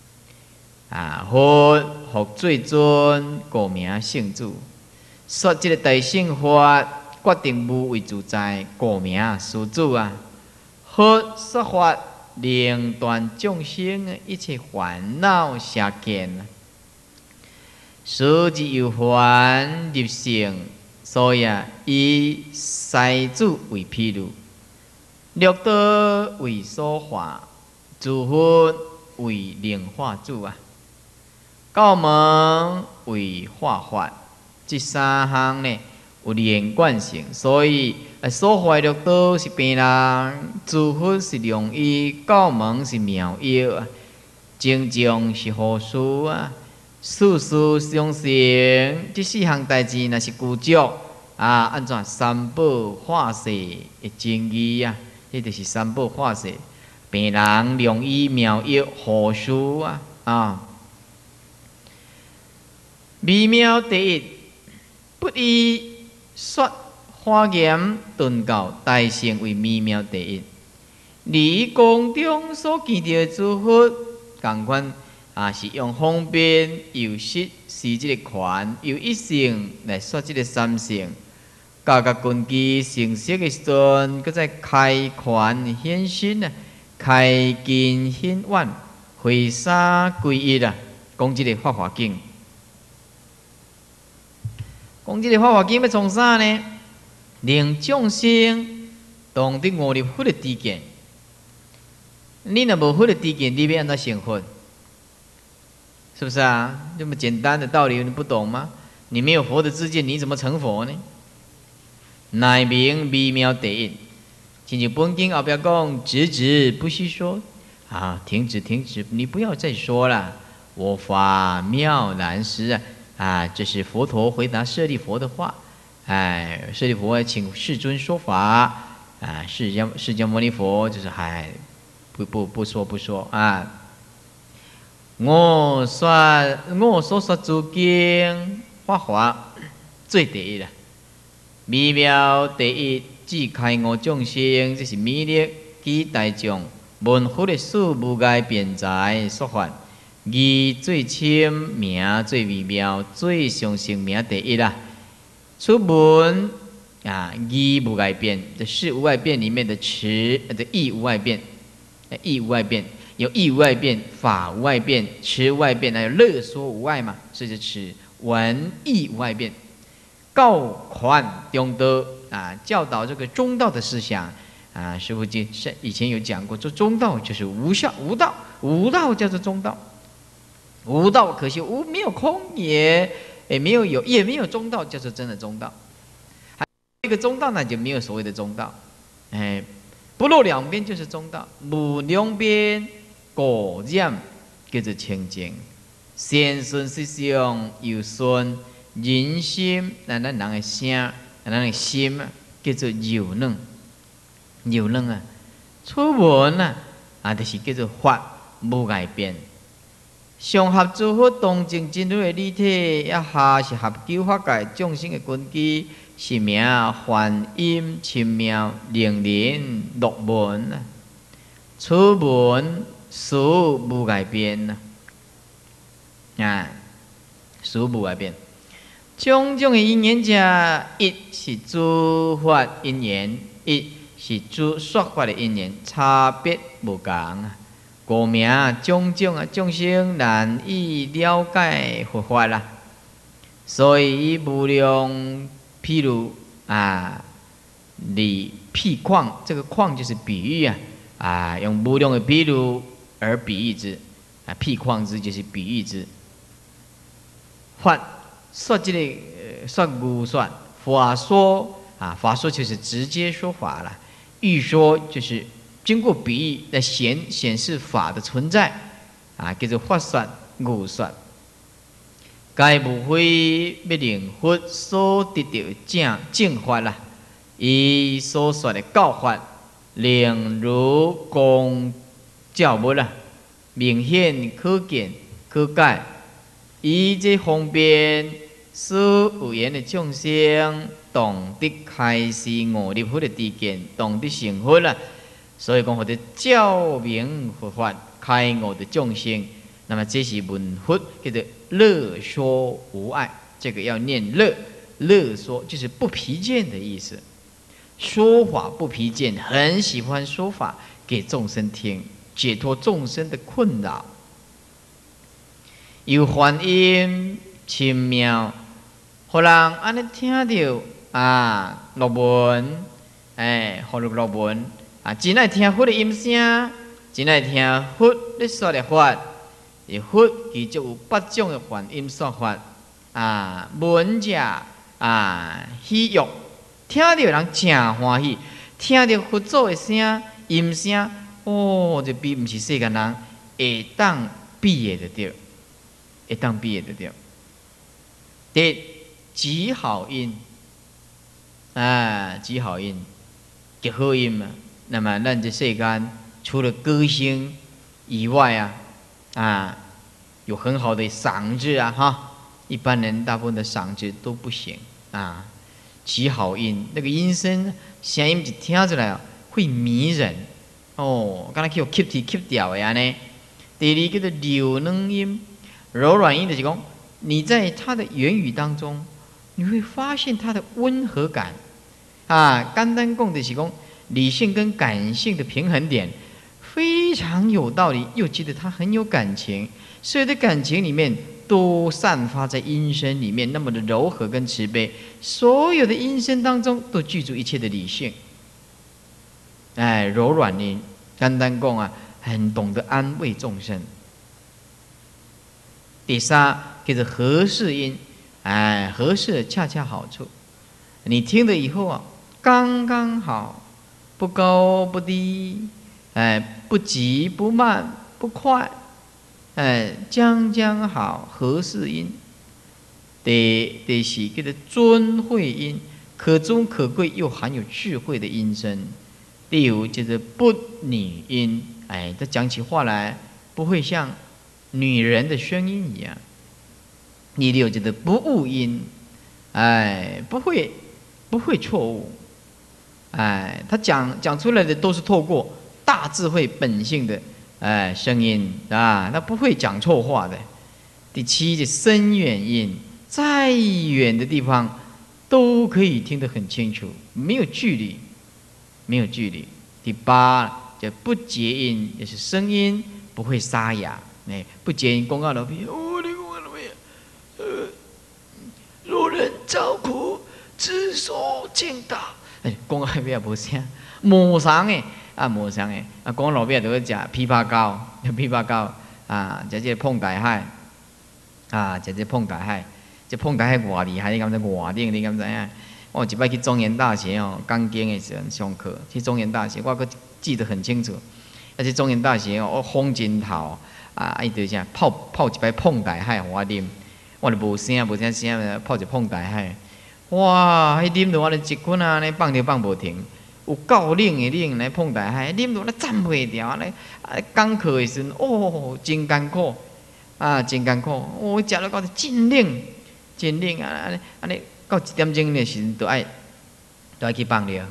佛复最尊，故名圣主。说这个大乘法，决定无为自在，故名师主啊。佛说法，令断众生一切烦恼邪见。所之有烦入性，所以以塞主为譬如。六道为说法，诸佛为灵化主啊。教门为化法，这三项呢有连贯性，所以说法六道是病人，诸佛是良医，教门是妙药啊，正正是护士啊，事事相成。这四项代志那是具足按怎三宝化世的真义啊？这就是三宝化世，病人、良医、妙药、护士啊。微妙第一，不以说华严顿教大乘为微妙第一。离宫中所见到的诸佛，同款是用方便又实是这个权，由一乘来说这个三乘。各个根基成熟的时阵，佮再开权显身啊，开根显腕，会沙归一啊，讲这个法华经。讲这个法华经要从啥呢？令众生懂得悟入佛的知见。你若无佛的知见，你要安怎成佛？是不是啊？这么简单的道理你不懂吗？你没有佛的知见，你怎么成佛呢？乃名微妙第一。亲像本经后边讲，止不须说停止，你不要再说了。我法妙难思这是佛陀回答舍利佛的话。舍利佛请世尊说法释迦牟尼佛就是不说我所说诸经法华最第一了。微妙第一，只开悟众生，这是弥勒给大众闻佛的事无碍辩才说法。义最深，名最微妙，最上乘名第一啦。出门义无碍辩，这是无碍辩里面的持，义无碍辩，义无碍辩有义无碍辩、法无碍辩、持无碍辩，还有乐说无碍嘛，所以就持闻义无碍辩。告宽中道教导这个中道的思想师父以前有讲过，这中道就是无道，无道叫做中道。无道可惜没有空也没有有，也没有中道，叫做真的中道。还有一个中道呢，就没有所谓的中道。不落两边就是中道，无两边果然叫做清净。先顺思想，有顺人心，咱人的声，咱的心叫做柔软，柔软出门就是叫做法无碍辩。上合诸佛同证真如的理体，下是合九法界众生的根基，是名梵音深妙，令人入门出门事无碍辩事无碍辩。种种的因缘者，一是诸法因缘，一是诸说法的因缘差别无共啊。故名种种啊众生难以了解佛法啦。所以以无量譬如啊，你譬况，这个况就是比喻啊，用无量的譬如而比喻之啊，譬况之就是比喻之。法说这个说无说，法说啊，法说就是直接说法了，欲说就是经过比喻来显示法的存在啊，叫做法说无说。该无非要令佛所得到正法啦，伊所说的教法，令如公教物啦，明显可见可解。以这方便使有缘的众生懂得开示悟入佛的知见，懂得成佛啦。所以讲，或者教明佛法，开悟的众生。那么这是文佛叫做乐说无碍，这个要念乐，乐说就是不疲倦的意思，说法不疲倦，很喜欢说法给众生听，解脱众生的困扰。有梵音深妙，互人安尼听到啊乐文，互乐文啊，真爱听佛的音声，真爱听佛咧说的法。而佛其就有8种的梵音说法啊，闻者啊喜悦，听到人真欢喜，听到佛祖的声音声，哦，这比毋是世间人会当比的得到，会当比的得到。第极好音啊，极好音，极好音嘛。那么咱这世间除了歌星以外有很好的嗓子哈，一般人大部分的嗓子都不行啊。极好音，那个音声声音一听出来会迷人哦，刚才叫吸掉的呢。第二叫做柔软音，柔软音就是讲你在它的言语当中，你会发现它的温和感啊。简单讲就是讲理性跟感性的平衡点。非常有道理，又觉得他很有感情，所有的感情里面都散发在音声里面，那么的柔和跟慈悲，所有的音声当中都具足一切的理性。柔软音，简单讲很懂得安慰众生。第三叫做和适音，和适恰恰好处，你听了以后刚刚好，不高不低。不急不慢不快，将将好，和适音。第四叫做尊慧音，可尊可贵又含有智慧的音声。第五叫做不女音，它讲起话来不会像女人的声音一样。第六叫做不误音，不会错误，他讲出来的都是透过大智慧本性的声音那不会讲错话的。第七是深远音，再远的地方都可以听得很清楚，没有距离。第八叫不结音，也是声音不会沙哑，不结音。公告老皮，若人遭苦，只所见到，公告老皮也无声，无声的。无相诶，讲路边就去食枇杷膏，枇杷膏食这碰大海食这碰大海，这碰大海偌厉害，你敢知偌冷？你敢知影？我一摆去中原大学钢筋的时阵上课，去中原大学，我阁记得很清楚。而且中原大学风真透伊就是啥泡一摆碰大海，我啉，我就无声泡一碰大海，哇！迄啉着我咧一捆尼放着放无停。有够冷的冷来碰大海，啉落来站袂掉咧。讲课的时阵，真艰苦真艰苦。食了到真冷安尼到1点钟的时阵，都爱去放尿，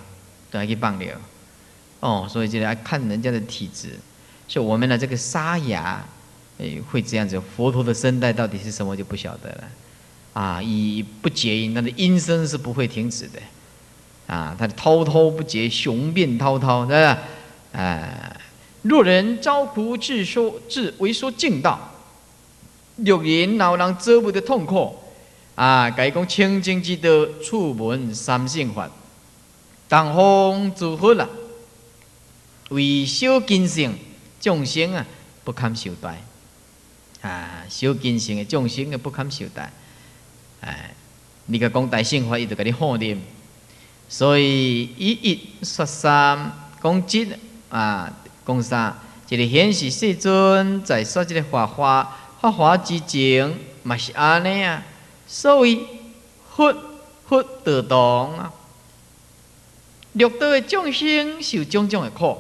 所以这个要看人家的体质。所以我们的这个沙哑，会这样子。佛陀的声带到底是什么就不晓得了。以不结音，那的音声是不会停止的。 啊，他滔滔不绝，雄辩滔滔，对吧？若人遭苦自为说正道，若人老人做不得痛苦，啊，甲伊讲清净之道，处闻三性法，东方诸佛啦，为小根性众生啊，不堪受待。啊，小根性的众生啊，不堪受待。你甲讲大乘法，伊就甲你好念。所以一说三，讲即啊，讲啥？一个显示世尊在说这个法华之前，嘛是安尼啊。所以佛得当啊，六道的众生受种种的苦，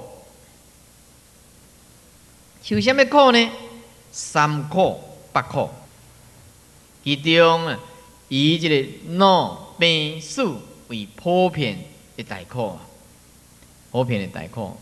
受什么苦呢？三苦、八苦，其中啊，以这个恼、病、死为普遍的大苦，普遍的大苦。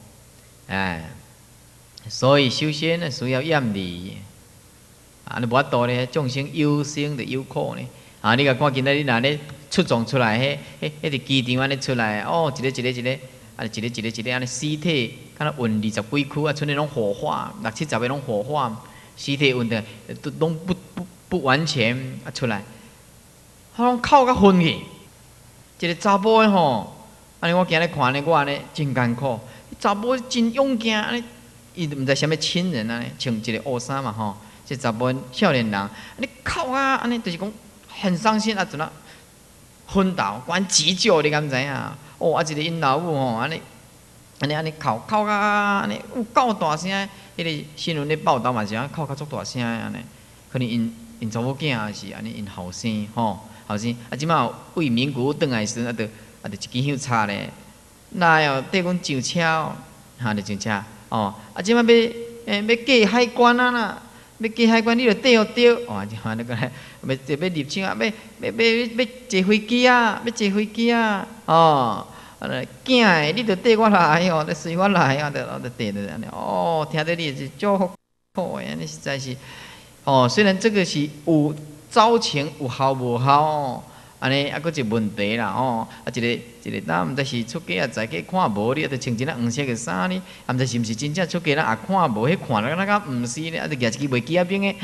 所以修仙呢，需要厌离。你无法度咧，众生有生就有苦呢。你甲看今仔日若咧出状出来，迄个机场安尼出来，哦，一个，一个安尼尸体，敢若运20几躯啊，剩咧拢火化，60、70个拢火化，尸体运的都拢不完全啊出来，拢哭甲昏去。一个查甫的吼，安尼我今日看咧，我安尼真艰苦。查甫真勇敢，安尼伊毋知啥物亲人安尼穿一个乌衫嘛吼。这查甫少年人，你哭啊，安尼就是讲很伤心啊，怎啊昏倒，关急救，你敢知影？哦，一个因老母吼，安尼哭啊，安尼有够大声，迄个新闻咧报道嘛是安哭较足大声安尼，可能因查某囝也是安尼，因后生吼，后生啊，即马为民国转来时，就一支香插咧，来哦，缀阮上车哦，就上车哦，即马要过海关啊啦。要过海关，你就缀哦，就那个要入境啊，要坐飞机啊，哦，囝的你就缀我来哦，随我来啊，就缀安尼。哦，听到你是足苦的，安尼实在是，哦，虽然这个是有招情有效无效哦，安尼还佫一问题啦哦，一个咱毋知是出家啊在家看无你，啊，着穿一件黄色的衫呢，啊，毋知是毋是真正出家咱也看无，迄看了那个毋是呢，啊，着举一支袂记啊边的，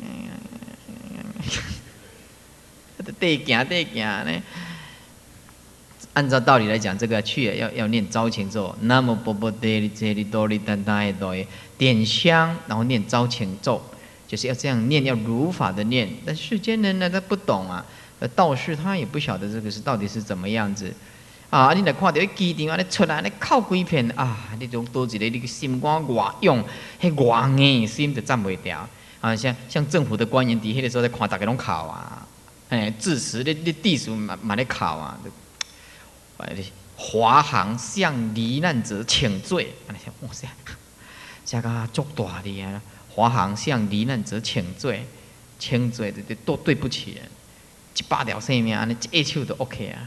着缀行呢。按照道理来讲，这个去要念招情咒，南无波波爹利揭利多利丹达耶多耶，点香，然后念招情咒，就是要这样念，要如法的念。但世间人呢，他不懂啊。道士他也不晓得这个是到底是怎么样子啊！你来看到迄机场安尼出来，安尼哭几片啊！你种多一个你个心肝外涌，迄外硬心就站袂掉啊！像政府的官员，伫迄个时候在看大家拢哭啊，致辞你地属嘛咧哭啊！华航向罹难者请罪，安尼哇塞，这个足大的啊！华航向罹难者请罪，都对不起人。100条生命，安尼一手就 OK 啊。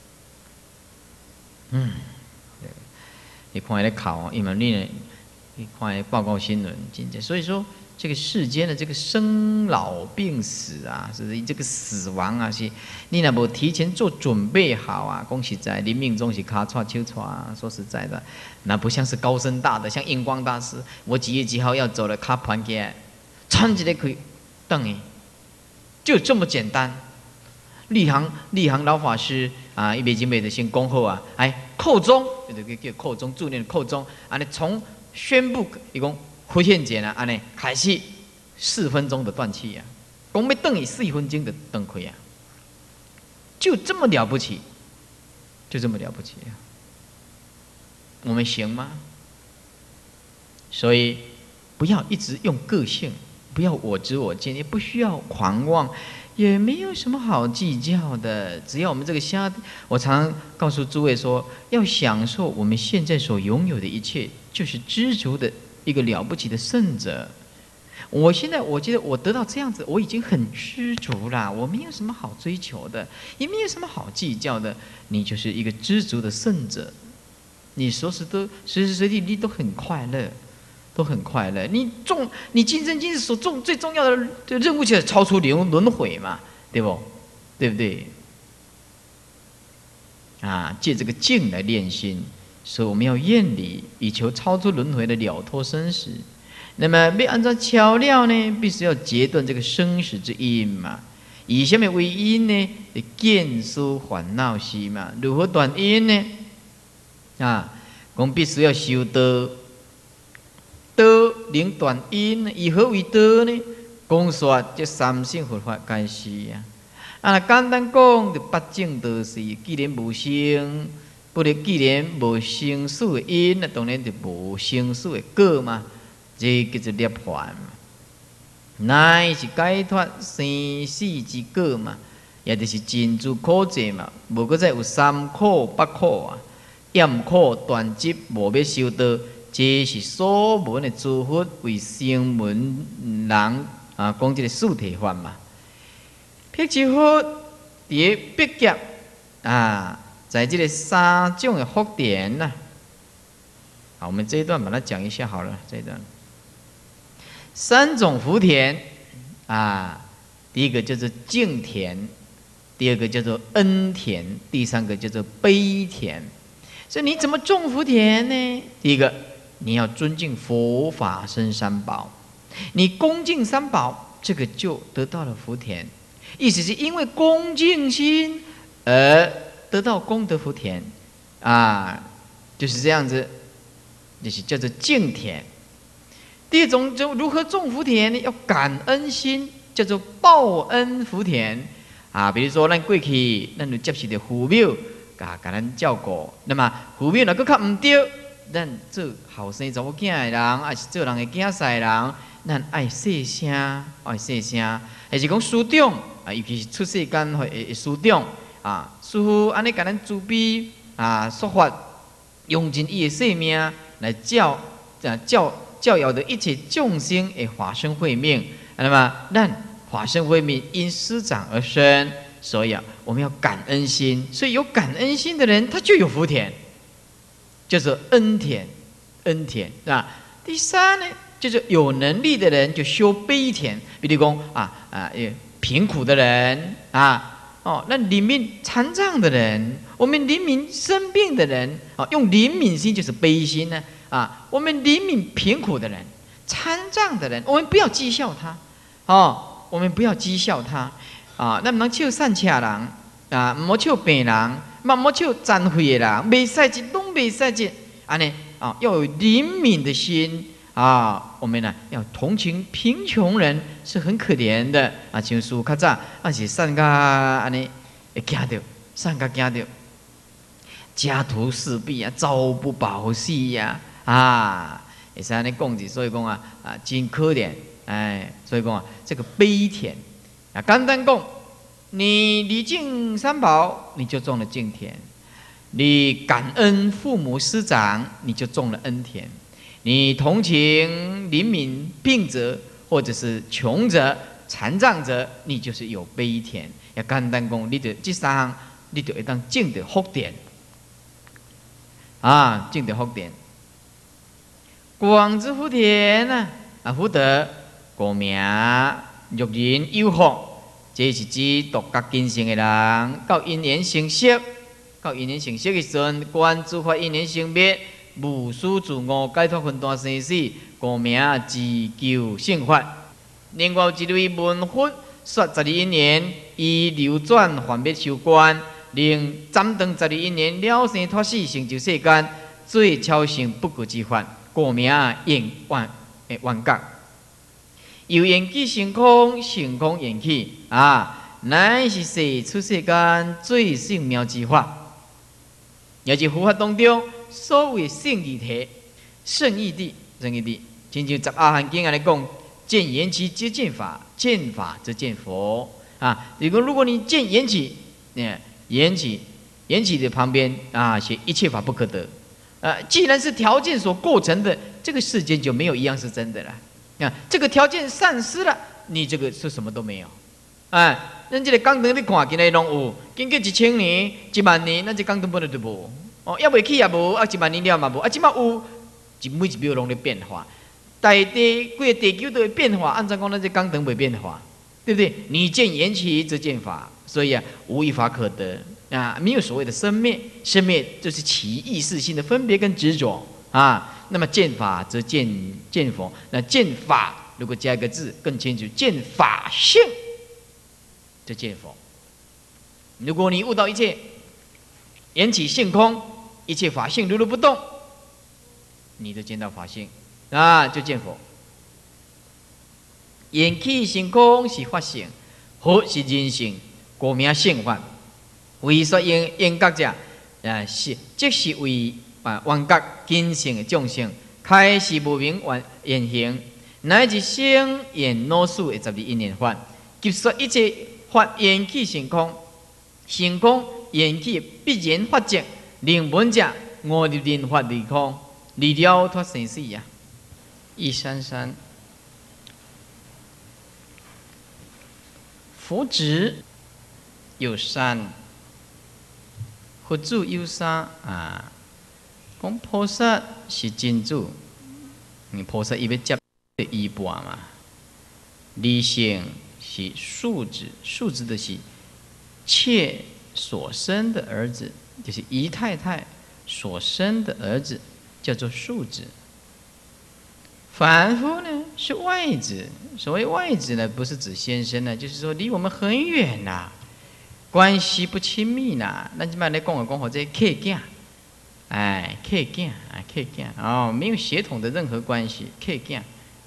你看伊咧哭，因为你看伊报告新闻，真正所以说这个世间的这个生老病死啊，是这个死亡啊，是你若无提前做准备好啊，讲实在，临命终是脚踹手踹啊。说实在的，那不像是高深大的，像印光大师，我几月几号要走了，脚盘起来，穿一个开，等于就这么简单。立行老法师啊，伊袂前袂就先讲好啊，扣钟，就叫扣钟，助念扣钟，安尼从宣布伊讲回现前啊，安尼开始4分钟的断气啊，讲要等伊4分钟就断开啊，就这么了不起，就这么了不起啊！我们行吗？所以不要一直用个性，不要我知我见，也不需要狂妄。也没有什么好计较的，只要我们这个我常告诉诸位说，要享受我们现在所拥有的一切，就是知足的一个了不起的圣者。我现在我觉得我得到这样子，我已经很知足啦，我没有什么好追求的，也没有什么好计较的。你就是一个知足的圣者，你随时随地你都很快乐。都很快乐，你今生今世所最重要的任务就是超出轮回嘛，对不？对不对？ 借这个静来练心，所以我们要愿离，以求超出轮回的了脱生死。那么要按照巧料呢，必须要截断这个生死之因嘛。以什么为因呢？见思烦恼息嘛。如何断因呢？讲必须要修道，道能断因，以何为道呢？讲说这三性佛法开始简单讲，就八正道是，既然无生，不然既然无生死的因，当然就无生死的果嘛。这叫做涅槃嘛，乃是解脱生死之果嘛，也就是真诸苦者嘛。无搁再有三苦八苦厌苦断集，无要修道，这是所闻的诸佛为声闻人讲这个四谛法嘛。辟支佛伫必劫在这个三种的福田好，我们这一段把它讲一下好了，这一段。三种福田第一个叫做净田，第二个叫做恩田，第三个叫做悲田。所以你怎么种福田呢？第一个，你要尊敬佛法僧三宝，你恭敬三宝，这个就得到了福田。意思是因为恭敬心而得到功德福田就是这样子，就是叫做净田。第二种就如何种福田呢？要感恩心，叫做报恩福田比如说咱过去咱就接受着父母甲咱照顾，那么父母若佫较唔对，咱做后生查某囝的人，还是做人的囝婿人，咱爱细声，还是讲师长尤其是出世间的师长师父安尼甲咱慈悲说法，用尽伊的性命来教导的一切众生的法身慧命。那么咱法身慧命因师长而生，所以我们要感恩心。所以有感恩心的人，他就有福田，叫做恩田。第三呢，就是有能力的人就修悲田，比如讲贫苦的人那灵敏残障的人，我们灵敏生病的人用灵敏心就是悲心呢我们灵敏贫苦的人、残障的人，我们不要讥笑他我们不要讥笑他咱唔能笑善车人唔好笑病人，唔好笑残废的人，袂使这拢袂使这安尼要有灵敏的心我们要同情贫穷人，是很可怜的像书较早是善甲安尼会惊到，善甲惊到家徒四壁朝不保夕会使安尼讲所以讲真可怜所以讲这个悲田简单讲，你礼敬三宝，你就种了敬田；你感恩父母师长，你就种了恩田；你同情灵敏病者，或者是穷者、残障者，你就是有悲田。也简单讲，你就这三项，你就会当种到福田种到福田。广之福田福德故名，欲人有福，这是指独觉根性的人，到因缘成熟，的时阵，观诸法因缘成灭，无私自我，解脱分段生死，故名自救胜法。另外一类文佛说十二因缘，以流转幻灭修观，令斩断十二因缘，了生脱死，成就世间最超胜不垢之法。故名圆觉，由缘起成空，成空缘起乃是世出世间最圣妙之法。也是佛法当中所谓圣义体、圣义谛，亲像十阿含经安尼讲：见缘起即见法，见法则见佛如果你见缘起，缘起的旁边写一切法不可得。既然是条件所构成的，这个世间就没有一样是真的了。这个条件丧失了，你这个是什么都没有。咱这个港灯你看今日拢有，经过1000年、10000年，咱这港灯本来就无。要未起也无，10000年了嘛无，即马有，每一秒拢在变化。大地规个地球都会变化，按照讲咱这港灯袂变化，对不对？你见缘起则见法，所以无一法可得。 啊，没有所谓的生灭，生灭就是起意识性的分别跟执着啊。那么见法则见佛，那见法如果加一个字更清楚，见法性就见佛。如果你悟到一切缘起性空，一切法性如如不动，你就见到法性啊，就见佛。缘起性空是法性，佛是人性，故名性法。为说因觉者是即是为缘觉根性的众生，开始无明缘行，乃至生缘老死的12因缘法。即说一切法缘起性空，性空缘起必然法则，令闻者悟入人法离空，离了脱生死呀。133，佛子有三。佛子有三啊，讲菩萨是真主，菩萨伊要接衣钵嘛。理性是庶子，庶子的是妾所生的儿子，就是姨太太所生的儿子，叫做庶子。凡夫呢是外子，所谓外子呢，不是指先生呢，就是说离我们很远呐。关系不亲密呐，咱即摆咧讲或者客囝，客囝，客囝哦，没有血统的任何关系，客囝。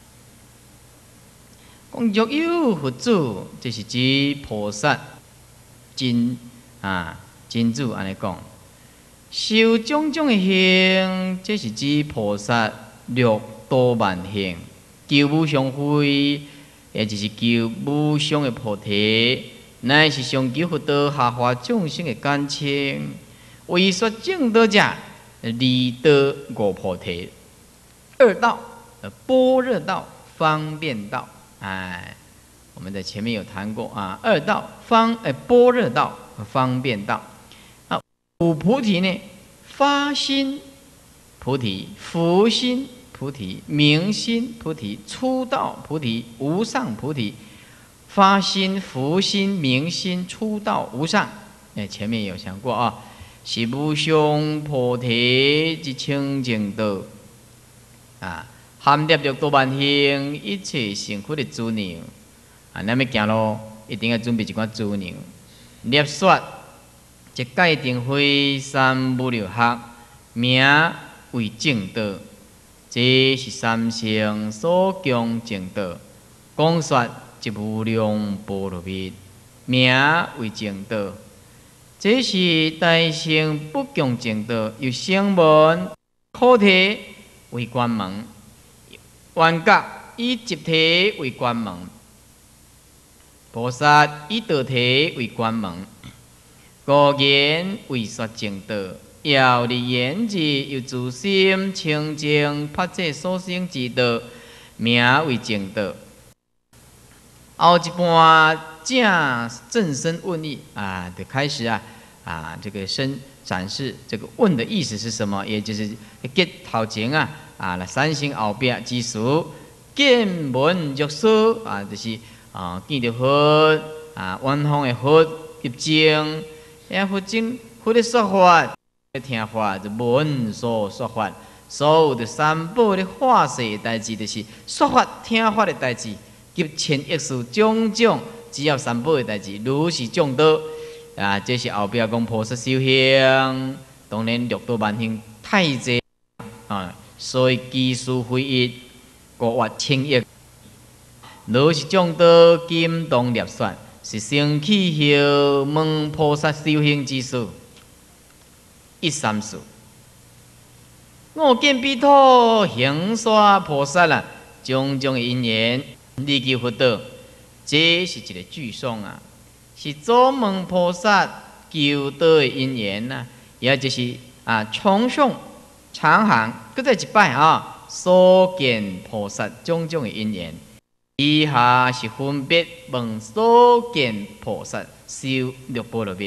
讲若有佛子，这是指菩萨真主安尼讲。修种种的行，这是指菩萨六度万行，求无上慧，也就是求无上的菩提。乃是上求佛道下化众生的感情，为说正道者，离道五菩提，二道，般若道、方便道。我们在前面有谈过啊，二道般若道、方便道。五菩提呢，发心菩提、福心菩提、明心菩提、出道菩提、无上菩提。发心、福心、明心、出道、无上，前面有讲过啊，是无上菩提之清净道啊，含摄六度万行一切成佛的资粮啊，咱要行路一定要准备一寡资粮。列说即戒定慧三无六学，名为正道，这是三乘所供正道，讲说。即无量波罗蜜，名为正道。这是大乘不共正道，由声闻课题为关门，缘觉以集体为关门，菩萨以道体为关门。故言为说正道，要立言字，由自心清净发这所生之道，名为正道。后一半正身问义啊，就开始这个展示这个问的意思是什么？也就是结头前来三星后边之事，见闻若说就是见到佛远方的佛入正，佛正佛的说法，听法就闻所说法，所有的三宝的化世的代志，就是说法听法的代志。及千亿事种种，只要三宝的代志，如是众多这是后壁讲菩萨修行，当然六度万行太济所以基数非一，故话千亿。如是众多金动列说，是生起后问菩萨修行之事。134，我见彼土行说菩萨种种的因缘。立求佛道，这是一个句颂是做问菩萨求道的因缘也就是重诵长行，搁再一摆所见菩萨种种的因缘。以下是分别问所见菩萨修六波罗蜜。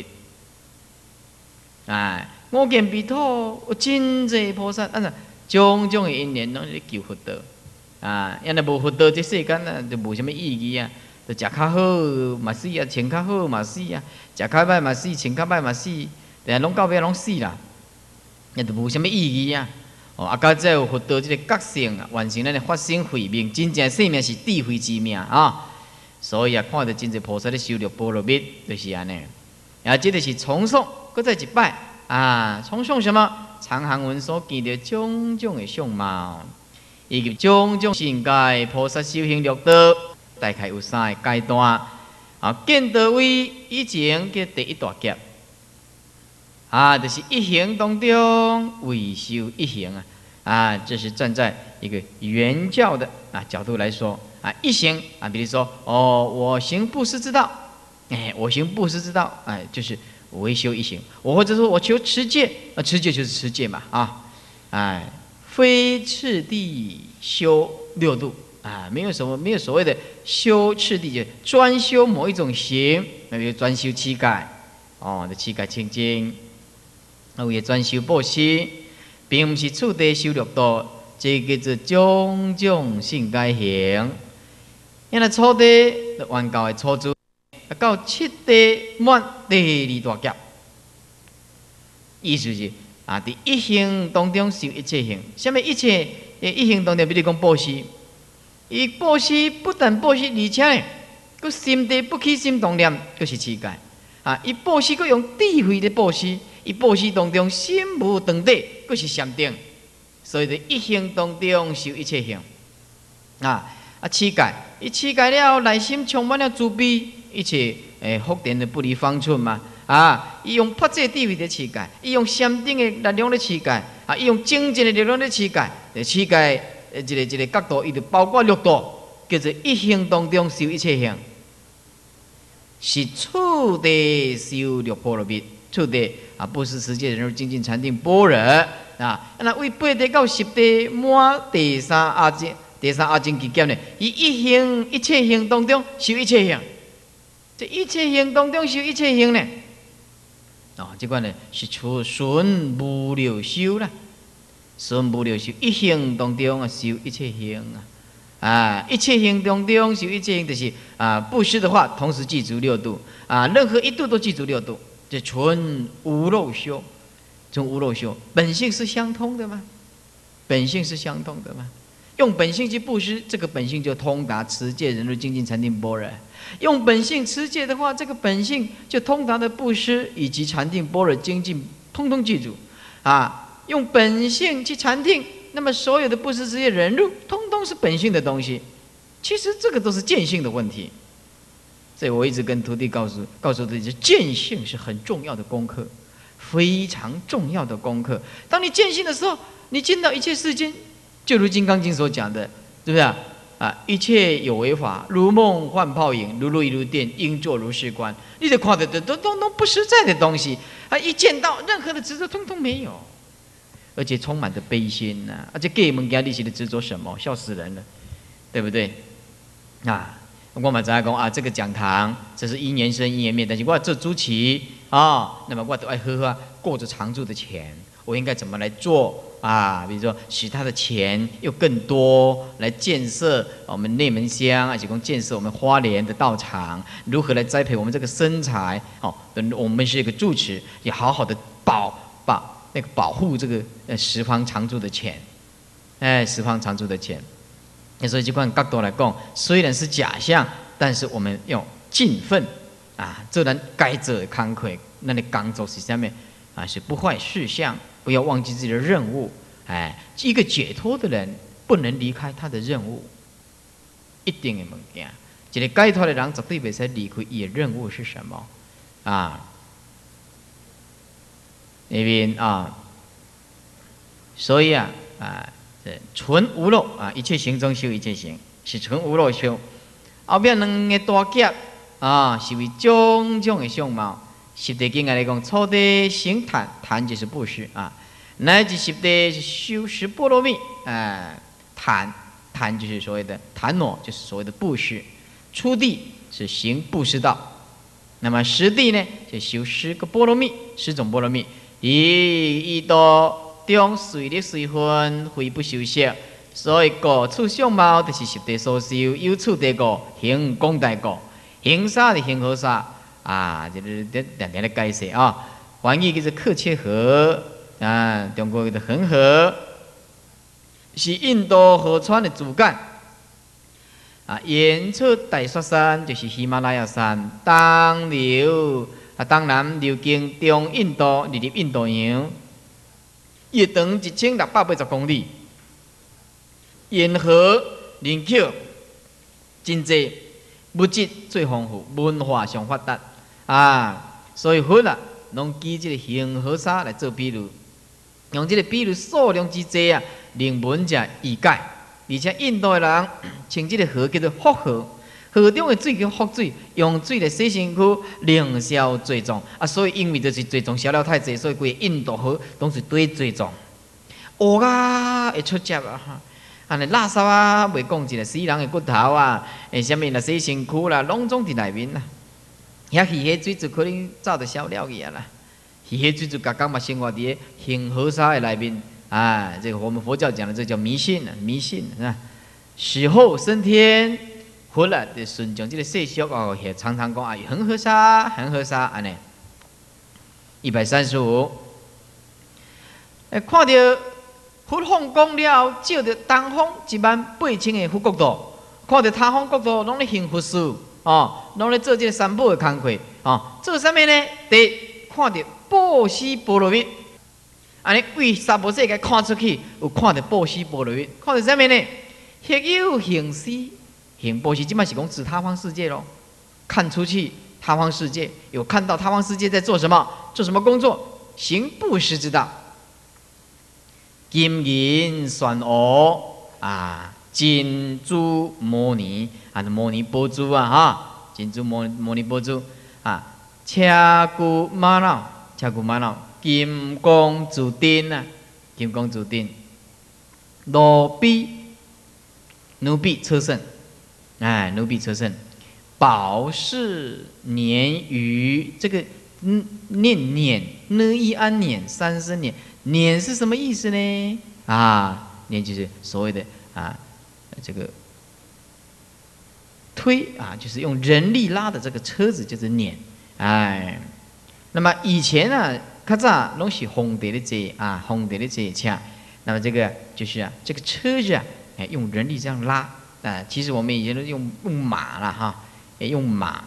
我见彼土有真济菩萨，种种的因缘拢是求佛道。因为无佛道，这世间就无什么意义就食较好嘛死啊，穿较好嘛死啊，食较歹嘛死，穿较歹嘛死，但拢到尾拢死啦，那就无啥物意义啊。哦，啊，到最后获得这个觉性啊，完成咱的发生慧命，真正生命是智慧之命啊。所以啊，看到真侪菩萨咧修六波罗蜜，就是安尼。啊，这就是重诵，搁再一摆啊，重诵什么？长行文所见到种种的相貌，以及种种境界，菩萨修行六道，大概有三个阶段。啊，见到位以前叫第一大劫，啊，就是一行当中未修一行啊，啊，这是站在一个原教的角度来说啊，一行啊，比如说哦，我行布施之道，我行布施之道，就是唯修一行。我或者说我求持戒，持戒就是持戒嘛，非次第修六度啊，没有所谓的修次第，就专修某一种行，那就专修七戒，的七戒清净，也专修布施，并不是次第修六度，这叫做种种性界行。因为初地完教的初住，到七地满第二大劫，意思是啊，伫一行当中修一切行。什么一切？一行当中，比如讲布施，伊布施不但布施，而且呢，佮心地不起心动念，佮是七界。啊，伊布施佮用智慧的布施，伊布施当中心无断底，佮是禅定。所以伫一行当中修一切行。七界，伊七界了，内心充满了慈悲，一切福田的不离方寸嘛。伊用破戒智慧的七界，伊用禅定的力量的七界，伊用精进的力量的七界。七界一个角度，伊就包括六度，叫做一行当中修一切行，是次第修六波罗蜜，次第布施持戒忍辱精进禅定般若那为八地到十地满第三阿僧祇劫呢，以一行一切行当中修一切行，这一切行当中修一切行呢，这款呢是纯无漏修啦，纯无漏修，一行当中修一切行一切行当中修一切行，就是布施的话，同时记住六度任何一度都记住六度，这纯无漏修，纯无漏修，本性是相通的吗？本性是相通的吗？用本性去布施，这个本性就通达持戒忍辱精进禅定般若；用本性持戒的话，这个本性就通达的布施以及禅定般若精进，通通记住用本性去禅定，那么所有的布施持戒忍辱，通通是本性的东西。其实这个都是见性的问题。所以我一直跟徒弟告诉徒弟，见性是很重要的功课，非常重要的功课。当你见性的时候，你见到一切世间，就如《金刚经》所讲的，是不是一切有为法，如梦幻泡影，如露亦如电，应作如是观。你就看的都不实在的东西一见到任何的执着，通通没有，而且充满着悲心而且给物件你是的执着什么？笑死人了，对不对？我们知道讲这个讲堂这是因缘生因缘灭，但是我做主持那么我都爱好好过着常住的钱，我应该怎么来做比如说使他的钱又更多，来建设我们内门乡，而且建设我们花莲的道场，如何来栽培我们这个身材等我们是一个住持，也好好的保护这个十方常住的钱，十方常住的钱。所以这款角度来讲，虽然是假象，但是我们用尽奋做咱该做的工课，那你工作是什么是不坏事项，不要忘记自己的任务。一个解脱的人不能离开他的任务，一定的物件。一个解脱的人绝对不使离开他的任务是什么那边所以纯无漏一切行中修一切行，是纯无漏修。后面两个大劫是为种种的相貌。十地经来讲，初地行檀，檀就是布施乃至十地是修十波罗蜜檀就是所谓的檀挪，就是所谓的布施。初地是行布施道，那么十地呢就修10个波罗蜜，10种波罗蜜。一道中随力随分，非不修息，所以各处相貌就是十地所修，有处地故行广大故恒沙的恒河沙啊，就是两边的解释啊。翻译叫做克切河啊，中国叫做恒河，是印度河川的主干啊。沿出大雪山就是喜马拉雅山，东流东南流经中印度，入印度洋，越长1680公里。沿河人口真济，物质最丰富，文化上发达啊，所以佛啊，拢举这个恒河沙来做比喻，用这个比喻数量之多啊，令文者易解。而且印度的人称这个河叫做福河，河中的水叫福水，用水来洗身躯，令消罪状啊。所以因为就是罪状消了太济，所以规个印度河拢是堆罪状。乌啊会出汁啊！安尼垃圾啊，袂讲一个死人的骨头啊，什么啦洗身躯啦，拢总伫内面啦。遐鱼虾水就可能早就消了去啊啦。鱼虾水就刚刚嘛生活伫恒河沙的内面啊，这个我们佛教讲的这叫迷信啊，迷信啊。死后升天，佛啊就顺从这个世俗哦，也常常讲啊，恒河沙，恒河沙安尼。135，看到。佛放光了，照着东方18000个佛国度，看到他方国度拢咧行佛事，哦，拢咧做这个三宝的工课，哦，做啥物呢？第一，看到布施波罗蜜，安尼为娑婆世界看出去，有看到布施波罗蜜，看到啥物呢？亦有行施，行布施，即摆是讲指他方世界咯，看出去他方世界，有看到他方世界在做什么，做什么工作，行布施之道。金银玄莪啊，金珠摩尼啊，摩尼宝珠啊哈，金珠摩尼宝珠啊，车姑玛瑙，车姑玛瑙，金刚珠顶啊，金刚珠顶，奴婢车胜，哎，奴婢车胜，宝饰年余，这个念年呢一安年三声年。碾是什么意思呢？啊，碾就是所谓的啊，这个推啊，就是用人力拉的这个车子，就是碾。哎，那么以前呢，较早拢是皇帝的坐啊，皇帝的坐车。那么这个就是啊，这个车子啊，哎，用人力这样拉啊。其实我们以前都用马了哈，用马。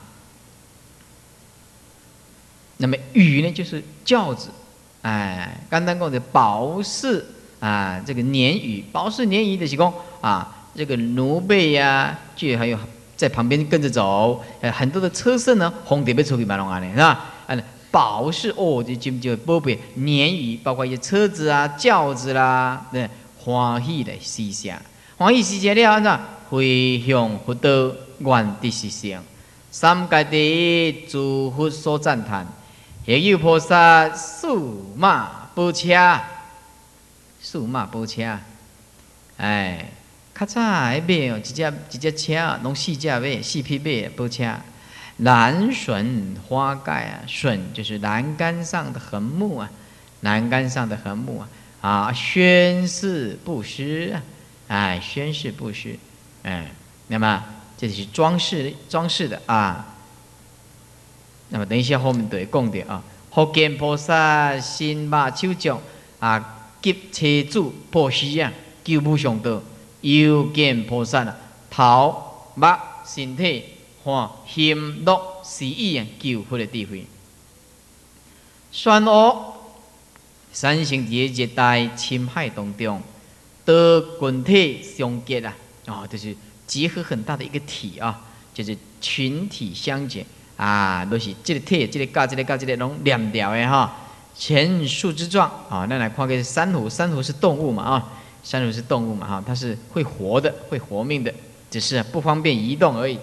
那么雨呢，就是轿子。哎，简单讲的宝饰啊，这个年雨，宝饰年雨的是讲啊，这个奴婢呀，就还有在旁边跟着走，很多的车身呢，皇帝要出去买弄安尼是吧？宝饰哦，就宝贝年雨，包括一些车子啊、轿子啦，对，欢喜来施舍，欢喜施舍了安怎？回向佛道，愿得实相，三界第一，诸佛所赞叹。亦有菩萨数马宝车，数马宝车，哎，较早的马哦，一只车，拢4只马，4匹马宝车。栏笋花盖啊，笋就是栏杆上的横木啊，栏杆上的横木啊，啊，宣示布施啊，哎，宣示布施，哎，那么这是装饰的啊。那么等一下后面都会讲到啊，福建菩萨身马手足啊，急车主布施啊，救母上道；又见菩萨啊，头目身体看心乐思意啊，救佛的智慧。玄莪产生伫热带深海当中，的群体相结啊，哦，就是结合很大的一个体啊，就是群体相结。啊，都是这个体，这个甲，这个甲，这个拢连条的哈，前树枝状啊。咱来看个珊瑚，珊瑚是动物嘛啊，珊瑚是动物嘛哈，它是会活的，会活命的，只是不方便移动而已。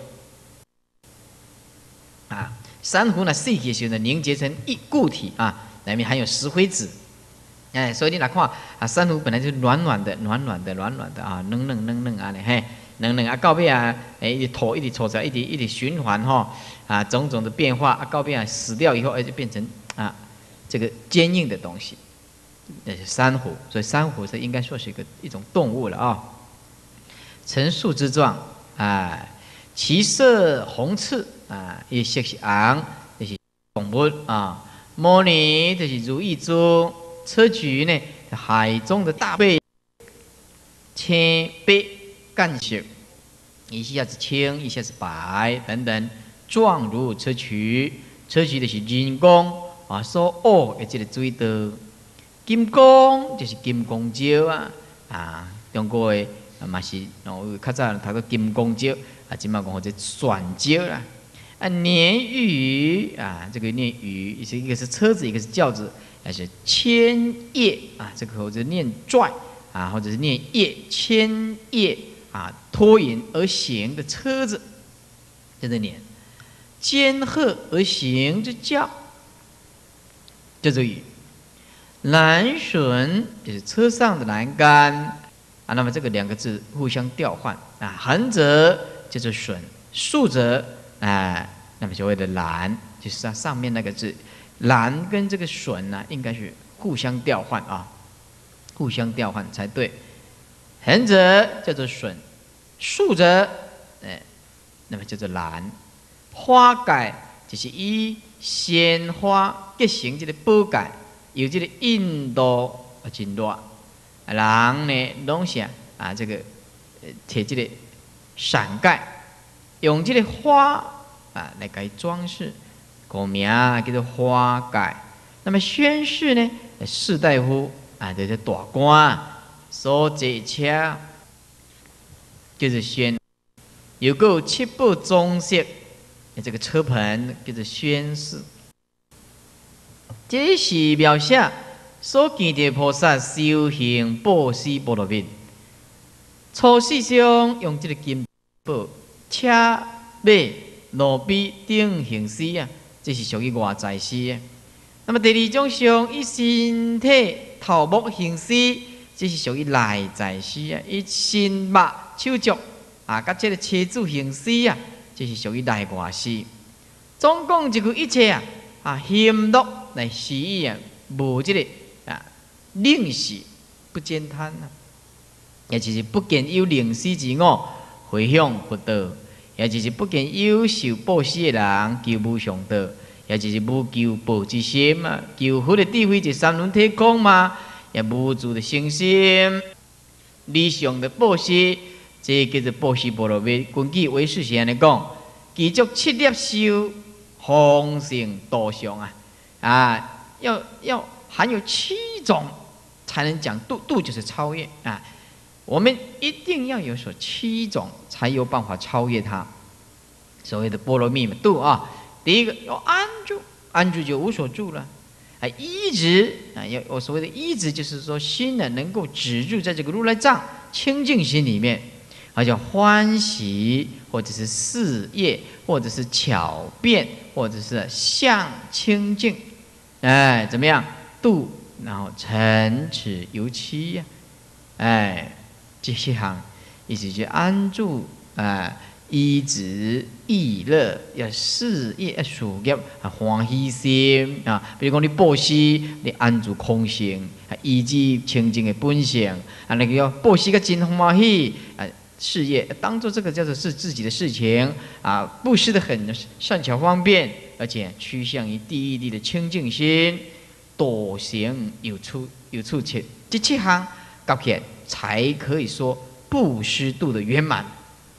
啊，珊瑚呢死去的时候呢，凝结成一固体啊，里面含有石灰质。哎，所以你来看啊，珊瑚本来就是软软的啊，嫩啊嘞嘿。能啊，到尾啊，一直吐出来，一直循环哈，啊，种种的变化啊，到尾啊死掉以后，就变成啊这个坚硬的东西，那是珊瑚，所以珊瑚是应该说是一种动物了啊，呈树枝状，哎，其色红赤啊，伊色是红，就是动物啊。摩尼就是如意珠，砗磲呢，海中的大贝，青白干色，一下子青，一下子白，等等，状如砗磲。砗磲就是人工啊所挖的这个水道。金光就是金光石啊，中国的嘛是哦，较早读过金光石啊，即马讲或者选石啦。啊，鲶鱼啊，这个念鱼，一个是车子，一个是轿子，还是千叶啊，这个或者念拽啊，或者是念叶千叶啊，拖引而行的车子，在这念尖鹤而行之叫，叫做语。栏绳就是车上的栏杆啊，那么这个两个字互相调换啊，横则叫做绳，竖则那么所谓的栏就是它上面那个字，栏跟这个绳呢，应该是互相调换啊，互相调换才对。横则叫做绳，竖则那么叫做栏。花盖就是以鲜花结成这个宝盖。有这个印度真热，人呢拢是啊这个摕这个伞盖，用这个花啊来给装饰，古名叫做花盖。那么宣誓呢，士大夫啊，就是大官所坐车，就是宣。有个七宝装饰，这个车棚叫做宣誓。这是描写所见的菩萨修行布施波罗蜜。初世上用这个金宝、车马、路比等行施啊，这是属于外在施啊。那么第二种上以身体头目行施，这是属于内在施啊。以身目手足啊，甲这个车子行施啊，这是属于内外施。总共一句一切啊，行乐。来施予啊，无这个啊，吝惜不兼贪啊，也就是不见有吝施之我，回向佛道，也就是不见有受布施的人求无上道，也就是无求报之心啊，求佛的智慧是三轮体空嘛，也无助的信心，理想的布施，这叫做布施波罗蜜。根据唯识是安尼讲，继续七粒修，方成道相啊。要含有7种才能讲度，度就是超越啊。我们一定要有所7种，才有办法超越它。所谓的波罗蜜嘛，度啊，第一个要安住，安住就无所住了。依止啊，我所谓的依止，就是说心呢能够止住在这个如来藏清净心里面，叫欢喜，或者是事业，或者是巧辩，或者是相清净。怎么样度？然后诚齿由期呀，这些行意思就安住依止意乐，要事业要事业欢喜心啊。比如讲你布施，你安住空性，依止清净的本性那个要布施个真欢喜事业当做这个叫做是自己的事情布施的很善巧方便。而且趋向于第一地的清净心，多行有处切，这7项搞起来才可以说布施度的圆满。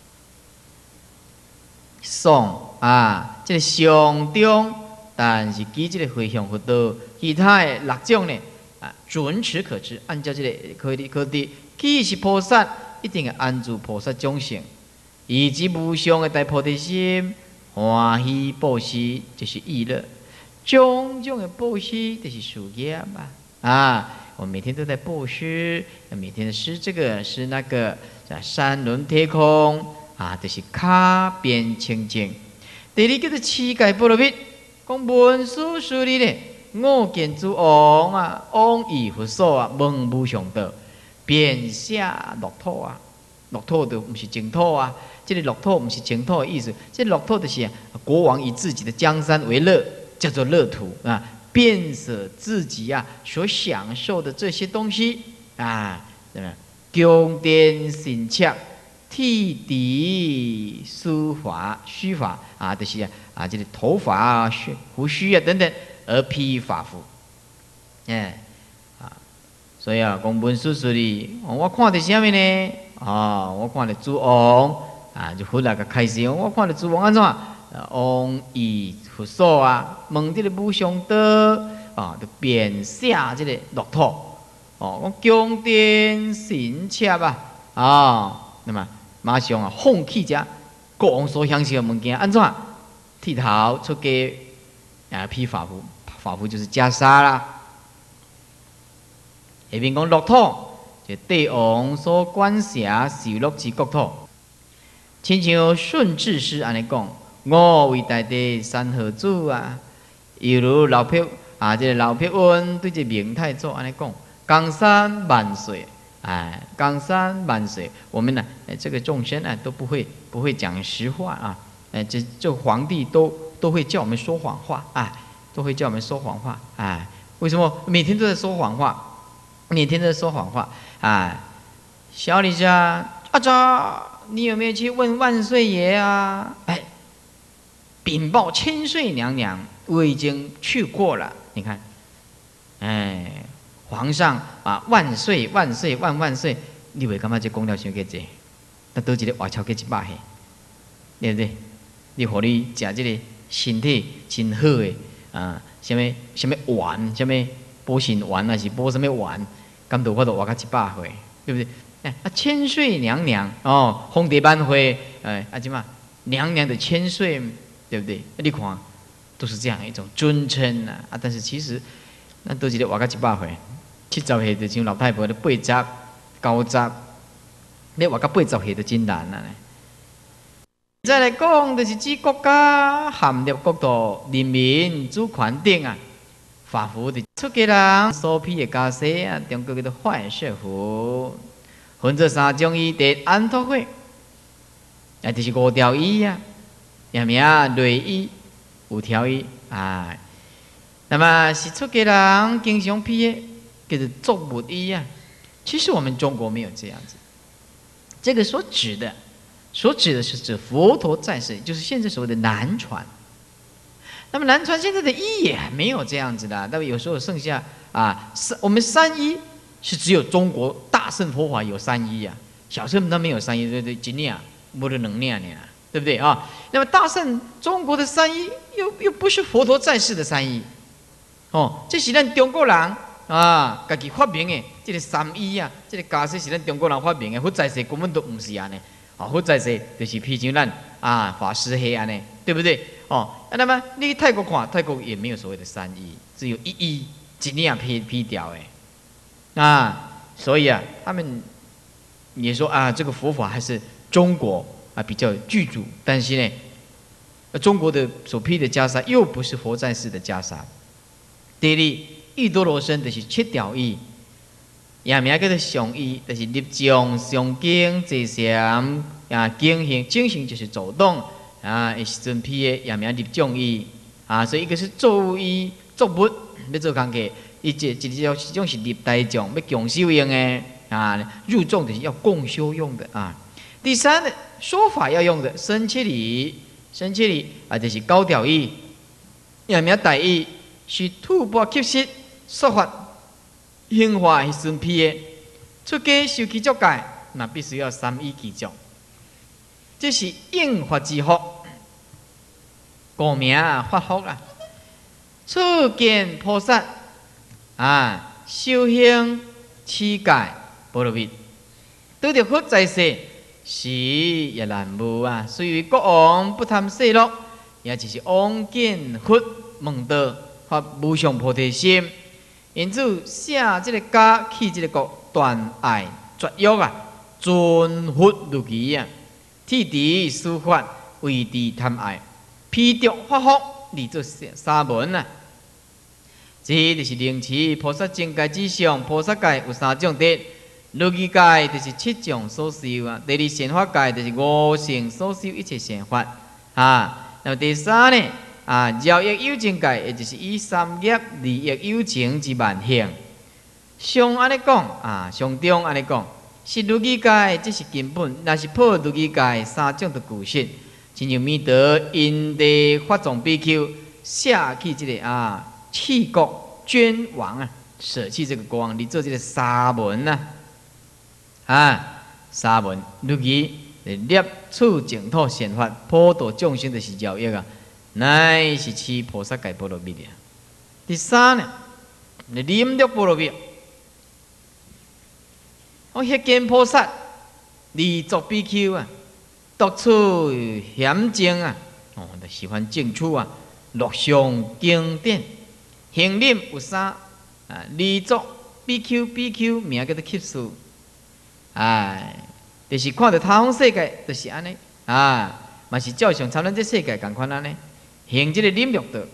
送这个上中，但是基这个回向佛道，其他的6种呢准持可知，按照这个可知，既是菩萨，一定要安住菩萨种性，以及无上的大菩提心。欢喜布施就是意乐，种种的布施就是事业我每天都在布施，每天施这个施那个，三轮体空就是卡边清净。第二叫做七界波罗蜜，讲文殊师利呢，我见诸王往诣佛所问无上道，遍下乐土乐土都不是净土这个乐土不是净土的意思，这乐土就是国王以自己的江山为乐，叫做乐土遍舍自己所享受的这些东西怎么样？宫殿神洽， 剃剃须发，须发啊，就是啊，这个头发啊、胡须啊等等，而披法服。哎，啊，所以啊，讲文殊师利，我看到什么呢？啊，我看到诸王啊，就回来个开始，我看到诸王安怎？王以佛所啊，问这个无上道啊，就变下这个骆驼哦，我宫殿神妾啊，那么马上啊放弃这国王所享受的物件，安怎？剃头出家啊，披法服，法服就是袈裟啦。下面讲骆驼，就帝王所管辖受禄之国土，亲像顺治师安尼讲。我为大地山河主啊，犹如老撇啊，这个老撇温对这明太祖安尼讲，江山万岁，哎，江山万岁。我们呢，这个众生啊，都不会讲实话啊，这皇帝都会叫我们说谎话，哎，都会叫我们说谎话，哎，为什么每天都在说谎话？每天都在说谎话，哎，小李家阿扎，你有没有去问万岁爷啊？哎。禀报千岁娘娘，我已经去过了。你看，哎，皇上啊，万岁万岁万万岁！你为干嘛这讲了伤个济？那都一个活超过100岁，对不对？你互你食这个身体真好的啊，什么丸，什么补肾丸，还是补什么丸？咁都我都活到100岁，对不对？哎，啊，千岁娘娘哦，皇帝万岁，哎，啊，怎么娘娘的千岁？对不对？你看，都是这样一种尊称啊！啊，但是其实，咱都是咧活到100岁，70岁就像老太婆咧80、90，咧活到80岁就真难啦。再来讲，就是指国家含入国土、人民主权等啊，法服的出家人所披的袈裟啊，中国叫做换色服，分做3种衣：第安托会，啊，就是5条衣啊。也名内衣、5条衣啊，那么是出家人经常披的，叫做作物衣啊。其实我们中国没有这样子，这个所指的是指佛陀在世，就是现在所谓的南传。那么南传现在的衣也没有这样子的，那么有时候剩下啊，我们3衣是只有中国大乘佛法有3衣啊，小乘他没有3衣，对对，一领没得2领呢。对不对啊？那么大乘中国的3衣又不是佛陀在世的3衣，哦，这是咱中国人啊，自己发明的这个3衣啊，这个假设是咱中国人发明的，佛在世根本都不是安尼，啊，佛在世就是譬如咱啊法师黑安尼，对不对？哦，那么你泰国看，泰国也没有所谓的3衣，只有1衣，一领披掉的，啊，所以啊，他们也说啊，这个佛法还是中国。啊，比较具足，但是呢，中国的所披的袈裟又不是佛在世的袈裟。第二，异多罗僧就是7条衣，也名叫做上衣，就是立众、上经、坐禅啊，经行，经行就是走动啊，也是尊披的，也名立众衣啊。所以一个是作衣作物要做工课，一种是立大众要共修用的啊，入众就是要共修用的啊。第三呢，说法要用的生切礼啊，就是9条衣，也名大衣，是吐蕃吸食说法兴化是顺披的，出家受其足戒，那必须要3衣其中。这是应法之福，故名法福啊。初见菩萨啊，修行持戒波罗蜜，得到佛在世。是也难无啊！虽为国王不贪世禄，也只是王见佛问道发无上菩提心，因此写这个家起这个国，断爱绝欲啊，尊佛如其啊，剃除书法，为地贪爱，披着法服，立作沙门啊。这就是灵持菩萨境界之上，菩萨界有3种德。律仪界就是7种所修啊，第二善法界就是5乘所修一切善法啊。那么第3呢啊，饶益有情界，也就是以3业利益有情之万行。上安尼讲啊，上中安尼讲， 是如意界，这是根本。若是破如意界，三种的具性，亲像弥陀因地法藏比丘舍弃这个弃国捐王啊，舍弃这个国王，你做这个沙门沙门如意摄取净土显法，普度众生的是教育啊，乃是持菩萨戒波罗蜜啊。第三呢，你念着波罗蜜。我迄见菩萨，离作比丘啊，独处险境啊，就喜欢静处啊，录上经典，行念有三离作比丘名叫做乞术，就是看到他方世界，就是安尼嘛是照常参咱这世界共款安尼，行这个忍辱道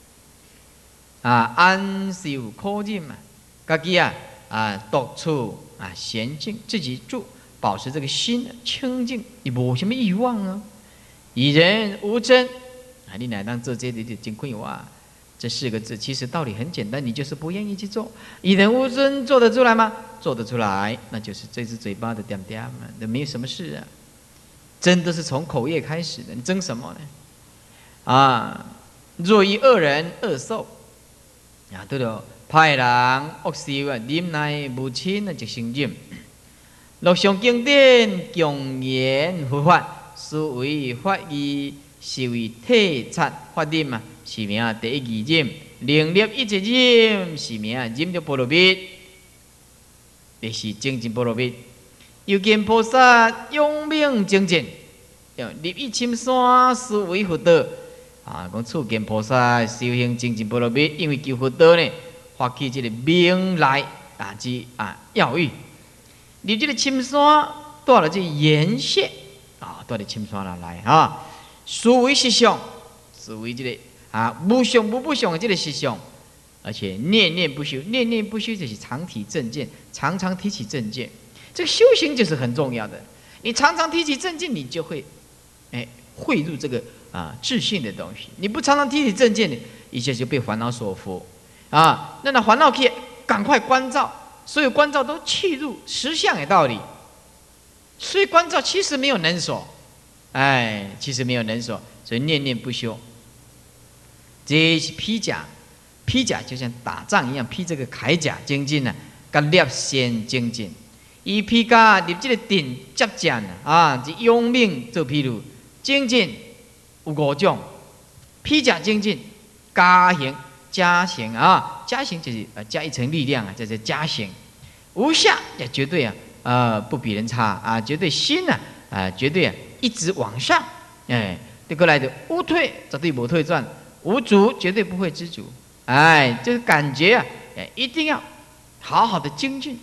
安受苦忍啊，家己独处。娴静自己住，保持这个心清净，你无什么欲望啊。以人无争你乃当做这里的金匮哇，这4个字其实道理很简单，你就是不愿意去做。以人无争做得出来吗？做得出来，那就是这只嘴巴的点点嘛，那没有什么事啊。争都是从口业开始的，你争什么呢？若以恶人恶受对了。歹人恶受忍耐无亲即生忍。录上经典，强言佛法，思维法义，是为体察法忍是名第一义忍。能立一切忍，是名忍着波罗蜜，这是精进波罗蜜。又见菩萨永命精进，立一深山，思维佛道讲处见菩萨修行精进波罗蜜，因为求佛道呢。发起这个明来之要义，你这个深山带了这岩穴带了深山来思维实相，思维这个无相不相的这个实相，而且念念不休，念念不休就是常提正见，常常提起正见。这个修行就是很重要的，你常常提起正见，你就会汇入这个自信的东西。你不常常提起正见，你一下就被烦恼所缚。那烦恼可以赶快关照，所有关照都契入实相的道理。所以关照其实没有能所，其实没有能所，所以念念不休。这是披甲，披甲就像打仗一样，披这个铠甲精进跟立先精进。以披甲立这个顶接战即用命做譬如精进有5种，披甲精进加行。加行加行就是加一层力量这是加行。无下也绝对不比人差绝对心绝对一直往上对过来的无退绝对不退转，无足绝对不会知足就是感觉一定要好好的精进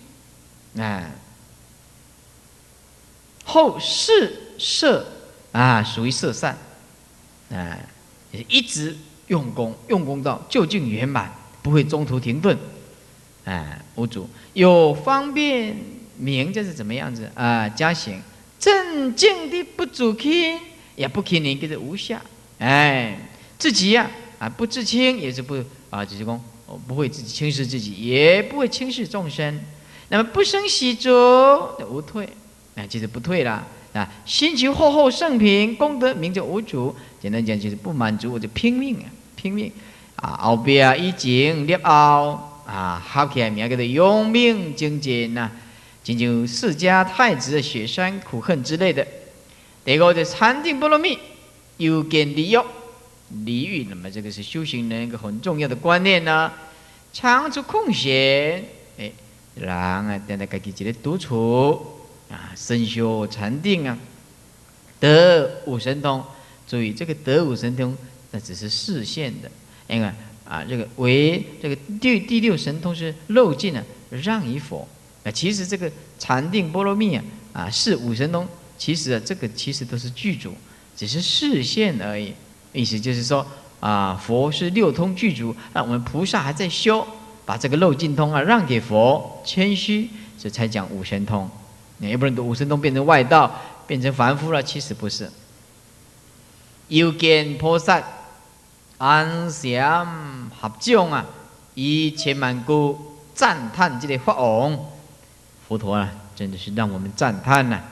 后四摄属于摄善一直用功到究竟圆满，不会中途停顿无阻有方便明，这是怎么样子加行正静的不主轻，也不轻盈，就是无下自己不自轻，也是不就是说不会自己轻视自己，也不会轻视众生。那么不生喜着无退就是不退啦心求厚圣品，功德名就无主。简单讲就是不满足，我就拼命后边以前立后合起来名叫做用命精进亲像释迦太子的雪山苦恨之类的。第5就是禅定波罗蜜，有见离欲，那么这个是修行人一个很重要的观念常处空闲人等待自己一个独处深修禅定得五神通。注意这个得五神通那只是视线的，因为这个为这个第6神通是漏尽让于佛其实这个禅定波罗蜜是5神通，其实这个其实都是具足，只是视线而已。意思就是说佛是6通具足，那我们菩萨还在修，把这个漏尽通让给佛，谦虚，这才讲5神通。要不然5神通变成外道，变成凡夫了，其实不是。有见菩萨安详合掌以千万句赞叹这个法王，佛陀真的是让我们赞叹呐、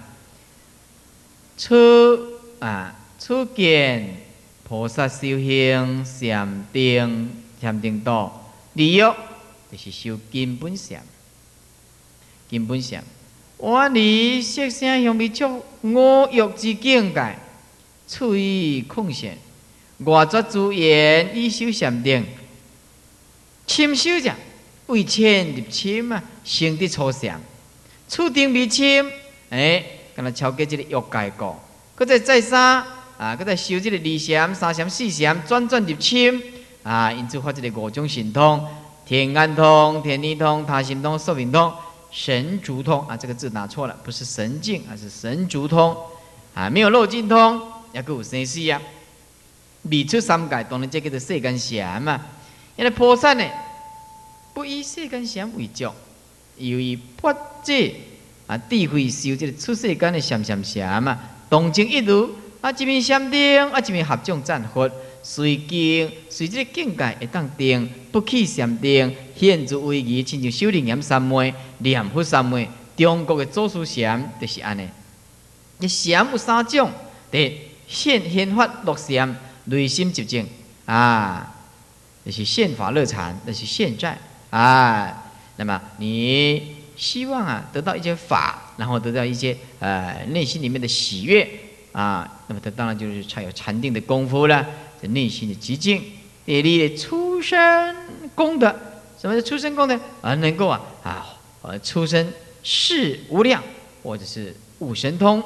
初见菩萨修行禅定道，利欲就是修根本禅。根本禅，远离色声香味触五欲之境界，处于空闲，外作诸言以修禅定。深修者为浅入深啊，成得初禅。处定未深，敢若超过这个欲界过，搁再三搁再修这个二禅、三禅、四禅，转入深因此发这个五种神通：天眼通、天理通、他心通、寿命通、神足通这个字打错了，不是神境，是神足通没有漏尽通，也搁有生死啊。未出三界，当然这叫做世间禅嘛。因为菩萨呢，不以世间禅为主，由于发这智慧修这个出世间的禅嘛，同情一如一面禅定一面合掌赞佛，随这个境界会当定，不起禅定，现诸威仪，亲像修灵严三昧、念佛三昧。中国的祖师禅就是安尼。这禅有三种：第现法乐禅、内心寂静就是现法乐禅，那是现在那么你希望得到一些法，然后得到一些内心里面的喜悦那么这当然就是才有禅定的功夫了，这内心的寂静。第二的出生功德，什么是出生功德？能够出生世无量，或者是悟神通。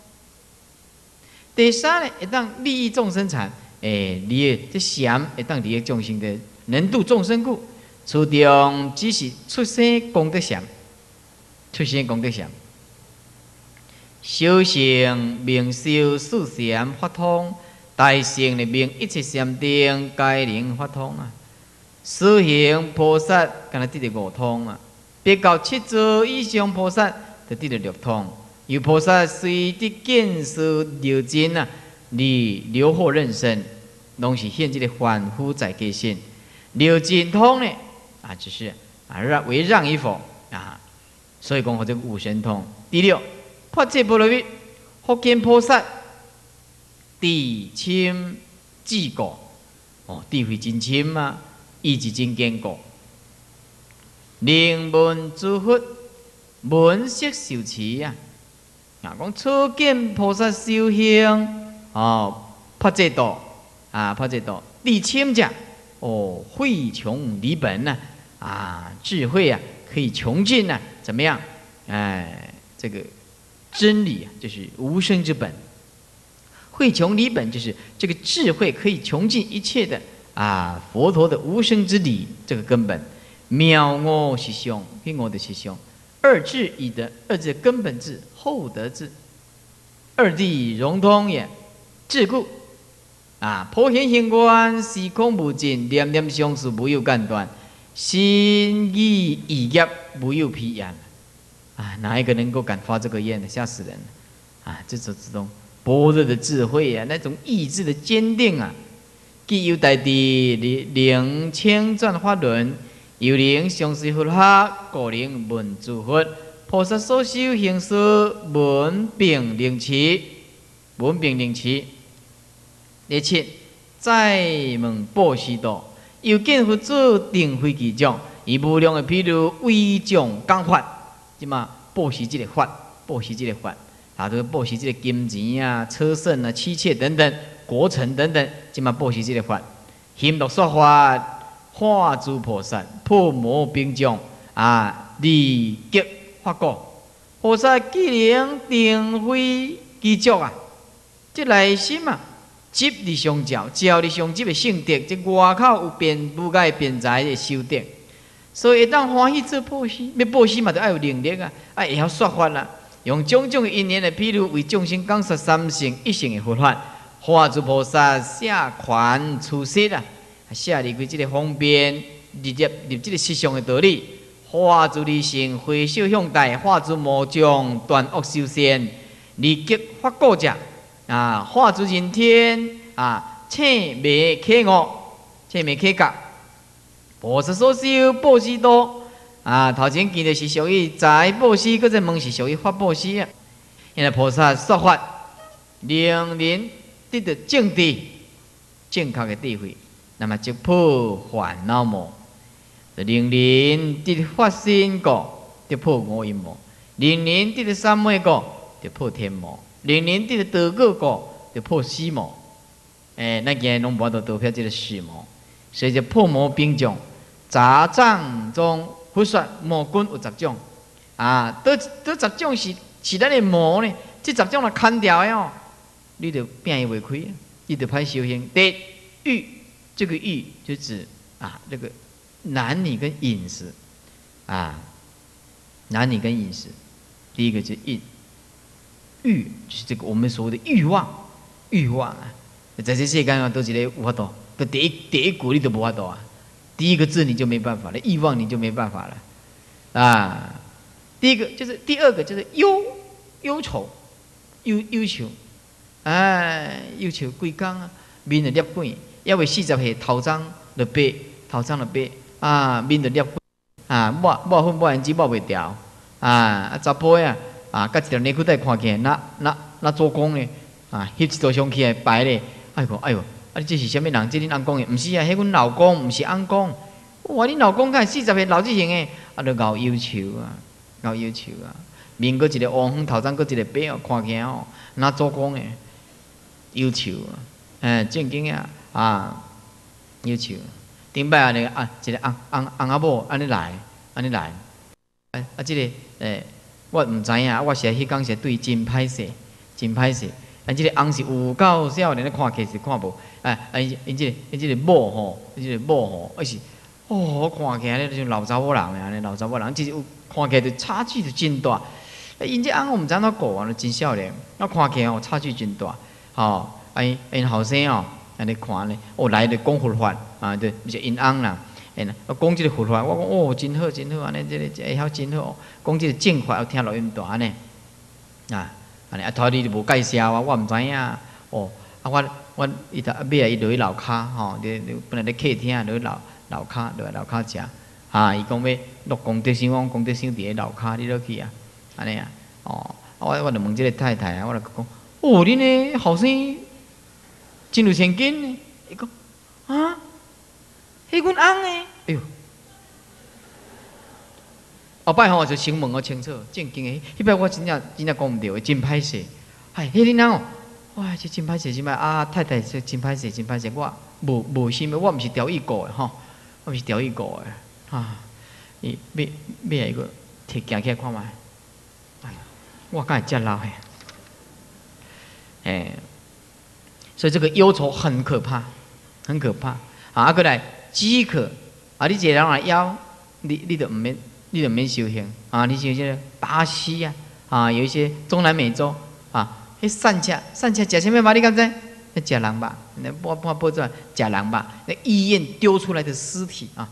第三呢，会当利益众生禅，这禅会当利益众生的，能度众生故。初中只是出生功德禅，出生功德禅。小乘明修四禅法通，大乘的明一切禅定皆能法通四行菩萨敢若得了五通别到七座以上菩萨就得了六通。有菩萨随得见识流尽你留后任身，拢是现这个凡夫在界性。流尽通呢只是为让于佛所以讲这个悟神通。第六，发这波罗蜜，福建菩萨地深智果智慧真深意志真坚固。灵闻诸佛闻识受持讲初见菩萨修行发这道发这道地深者慧穷离本智慧可以穷尽怎么样？这个真理就是无生之本。慧穷离本就是这个智慧可以穷尽一切的佛陀的无生之理，这个根本。妙我实相，譬我的实相。二智以德，二智根本智，后得智。二谛融通也，智故普贤行观，时空无尽，念念相续，无有间断，心意意业，无有疲厌哪一个能够敢发这个愿呢？吓死人了这种般若的智慧那种意志的坚定既有大地灵清转法轮，有灵相随佛法，故灵闻诸佛菩萨所修行事，闻并灵持，闻并灵持。第七，再问布施道，有见佛祖定非其种，以无量的譬如为众讲法，即嘛布施这个法，布施这个法都是布施这个金钱车胜妻妾等等，国城等等，即嘛布施这个法。行乐说法，化诸菩萨，破魔兵将利极法果。菩萨既然定非其种这内心执你上照，照你上执的性德，这外口有不该辩才的修德，所以当欢喜做布施，要布施嘛，就要有能力会晓说法用种种的因缘譬如为众生讲述三乘一乘的佛法，化诸菩萨下权出世下离开这个方便，入这个实相的道理，化诸理性，回首向大，化诸魔障，断恶修善，利极法果者化诸人天切灭克恶，切灭克格。菩萨所修布施多， 啊，头前见的是属于财布施，搁再问是属于法布施啊。因为菩萨说法，令人得到正智、正确的智慧，那么就破烦恼魔，令人得发心果，得破五阴魔；令人得三昧果，得破天魔；令人得得果果，得破死魔。那个拢无得得票这个死魔，所以就破魔并重，杂障中佛说魔棍有10种啊，都10种是咱的魔呢，这10种若砍掉的哦，你就变伊袂开，你就歹修行。第欲，这个欲就指啊这个男女跟饮食啊，男女跟饮食，第一个就是欲，就是这个我们所谓的欲望，欲望啊。在这世间啊，都是咧有法度，都第一股你都无法度啊。第一个字你就没办法了，欲望你就没办法了啊。第二个就是忧愁，忧愁，忧愁规工啊，面就裂鬼，因为40岁头鬃就白，啊，面就裂鬼啊，抹粉抹胭脂抹袂掉啊，查甫啊，甲一条内裤带看起来，那做工呢啊，翕一张相起来摆咧。哎呦，啊！你这是啥物人？这恁翁公的？毋是啊，迄阮老公，毋是翁公。哇！恁老公敢40岁老这型的，啊，就熬忧愁啊，面搁一个黄昏，头鬃搁一个白哦，看起来哦，那做工的忧愁啊，正经啊，忧愁。顶摆啊，一个翁仔某安尼来，这个我毋知影，我是迄讲是对真歹势。这个翁是有够少年，看起是看无，因这个某吼，而是我看起来咧像老查某人安尼，其实有看起来就差距就真大。因这翁我毋知怎顾啊，真少年，我看起来哦差距真大，吼，因后生哦安尼看咧，来就讲佛法啊，对，是因翁啦，讲这个佛法，我讲真好，安尼这个会晓真好，讲这个正法，听录音带安尼啊。安尼头你就无介绍啊，我毋知影哦。我伊头尾伊落去楼骹吼，本来咧客厅落去楼骹食啊。伊讲要落功德箱，功德箱伫咧楼骹，你落去啊？安尼啊？哦，我就问这个太太啊，我就讲恁个后生真有钱金呢？伊讲啊，迄阮翁诶，哎哟！后摆吼就先问我清楚，正经诶，迄摆我真正讲毋对，真歹势。迄恁人哦，哇，这真歹势，啊，太太这真歹势，我无心的，我毋是调意过诶吼，我毋是调意过诶，啊，伊要一个摕行起来看觅，我敢会遮老嘿，所以这个忧愁很可怕，啊，过来饥渴，啊，你一个人来枵，你就毋免修行啊！你像这个巴西啊，有一些中南美洲啊，迄散车食什么吧？你敢知？那食人吧？那播出来食人吧？那医院丢出来的尸体啊，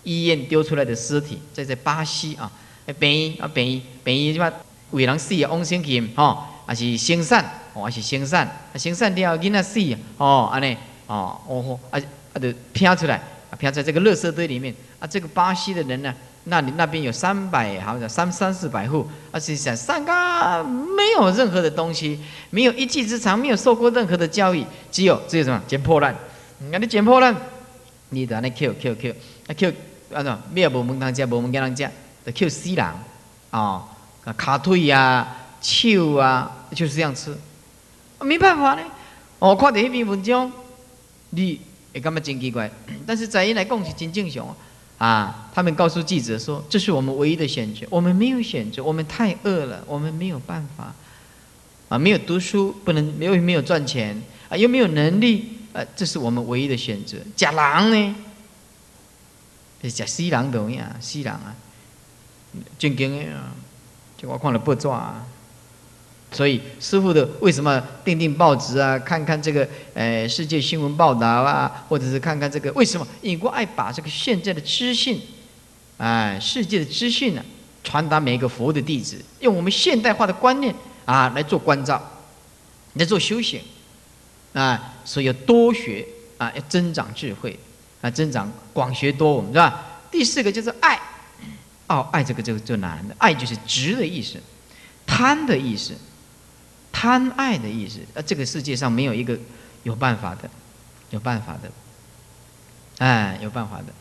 在巴西啊，病医嘛，有人死啊，往生去吼，还是生产了后囡仔死安尼就拼出来，拼在这个垃圾堆里面啊！这个巴西的人呢？那边有300，好像300-400户，而且散个没有任何的东西，没有一技之长，没有受过任何的教育，只有什么捡破烂。你捡破烂，你就安尼捡，安怎咩无门通食，无物件人食，就捡死人啊，卡腿啊、手啊，就是这样吃，没办法呢。看到迄篇文章，你会感觉真奇怪，但是在因来讲是真正常。他们告诉记者说：“这是我们唯一的选择，我们没有选择，我们太饿了，我们没有办法，没有读书，没有赚钱，又没有能力，这是我们唯一的选择。吃人呢，吃死人都一样，死人啊，正经的啊，就我看了报纸啊。”所以师父的为什么订报纸啊，看看这个世界新闻报道啊，或者是看看这个为什么？因为我爱把这个现在的资讯，世界的资讯呢，传达每一个佛的弟子，用我们现代化的观念来做关照，来做修行所以要多学要增长智慧增长广学多闻，是吧？第4个就是爱， 哦，爱这个就难了。爱就是执的意思，贪的意思，贪爱的意思。这个世界上没有一个有办法的，有办法的，哎，有办法的。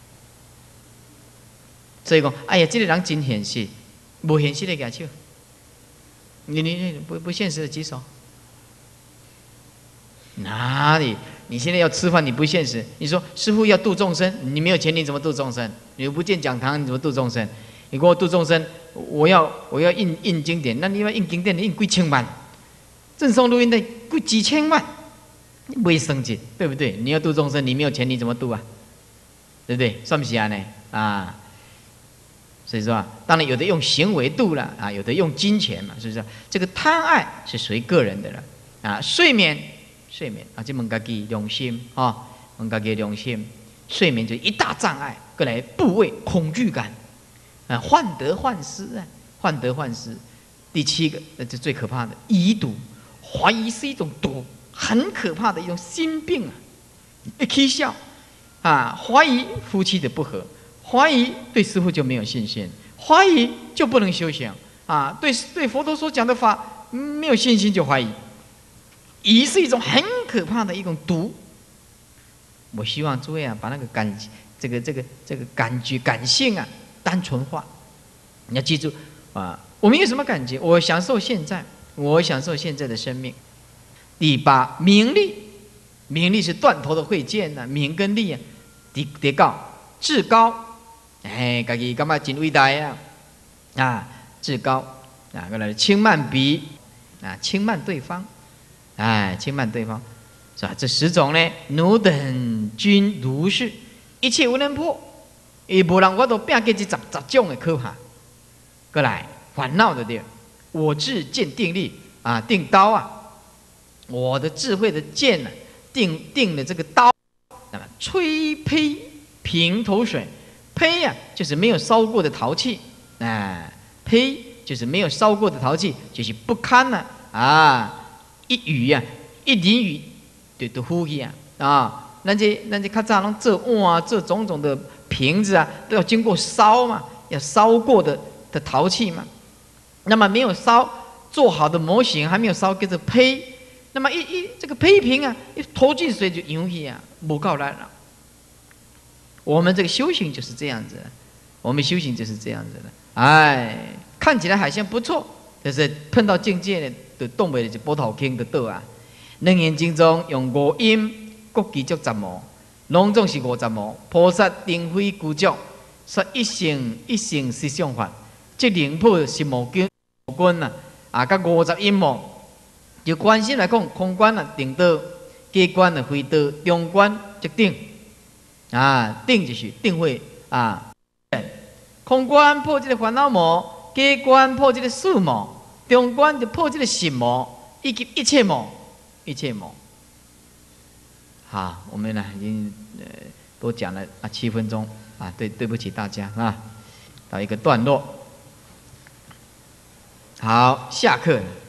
所以讲，哎呀，这个人真现实，不现实的举手。你不现实的举手。哪里？你现在要吃饭，你不现实。你说师父要度众生，你没有钱，你怎么度众生？你不建讲堂，你怎么度众生？你给我度众生，我要印经典，那你要印经典，你印几千万，赠送录音带几千万，你不会升级，对不对？你要度众生，你没有钱，你怎么度啊？对不对？算不起来呢啊！所以说啊，当然有的用行为度了啊，有的用金钱嘛，是不是？这个贪爱是属于个人的了啊。睡眠啊，这问家己良心啊，问家己良心。睡眠就一大障碍，过来部位恐惧感啊，患得患失啊，患得患失。第7个，这最可怕的疑毒，怀疑是一种毒，很可怕的一种心病啊，一起笑啊，怀疑夫妻的不和。怀疑对师父就没有信心，怀疑就不能修行啊！对佛陀所讲的法没有信心就怀疑，疑是一种很可怕的一种毒。我希望诸位啊，把那个这个感觉感性啊单纯化。你要记住啊，我们有什么感觉？我享受现在，我享受现在的生命。第8，名利，名利是断头的慧剑呐，名跟利啊，叠高至高。哎，家己感觉真伟大呀！啊，至高啊，过来轻慢彼啊，轻慢对方，哎，轻慢对方，是吧？这10种呢，奴等均如是，一切无能破，也无人我都变过这10种的可怕。过来烦恼的地儿，我智见定力啊，定刀啊，我的智慧的剑呢、啊，定了这个刀，那么吹呸平头水。呸呀、啊，就是没有烧过的陶器，哎，呸就是没有烧过的陶器，就是不堪了啊！一语呀、啊，一淋雨就呼吸啊！啊，咱这较早拢做碗啊，做种种的瓶子啊，都要经过烧嘛，要烧过的陶器嘛。那么没有烧做好的模型还没有烧，叫做胚。那么这个胚瓶啊，一投进水就溶去啊，不够烂了。我们这个修行就是这样子，我们修行就是这样子的。哎，看起来好像不错，但是碰到境界呢，就动不了就波头轻的倒啊。楞严经中用5音，各具足10魔，拢总是50魔。菩萨定非孤足，说一性实相法，即灵破是魔君呐。啊，甲50音魔，就关系来讲，空观啊定道，机观啊非道，中观即定。啊，定就是定慧啊，空观破这个烦恼魔，机观破这个事魔，中观就破这个心魔，以及一切魔，一切魔。好，我们呢已经多讲了啊7分钟啊，对不起大家啊，到一个段落。好，下课了。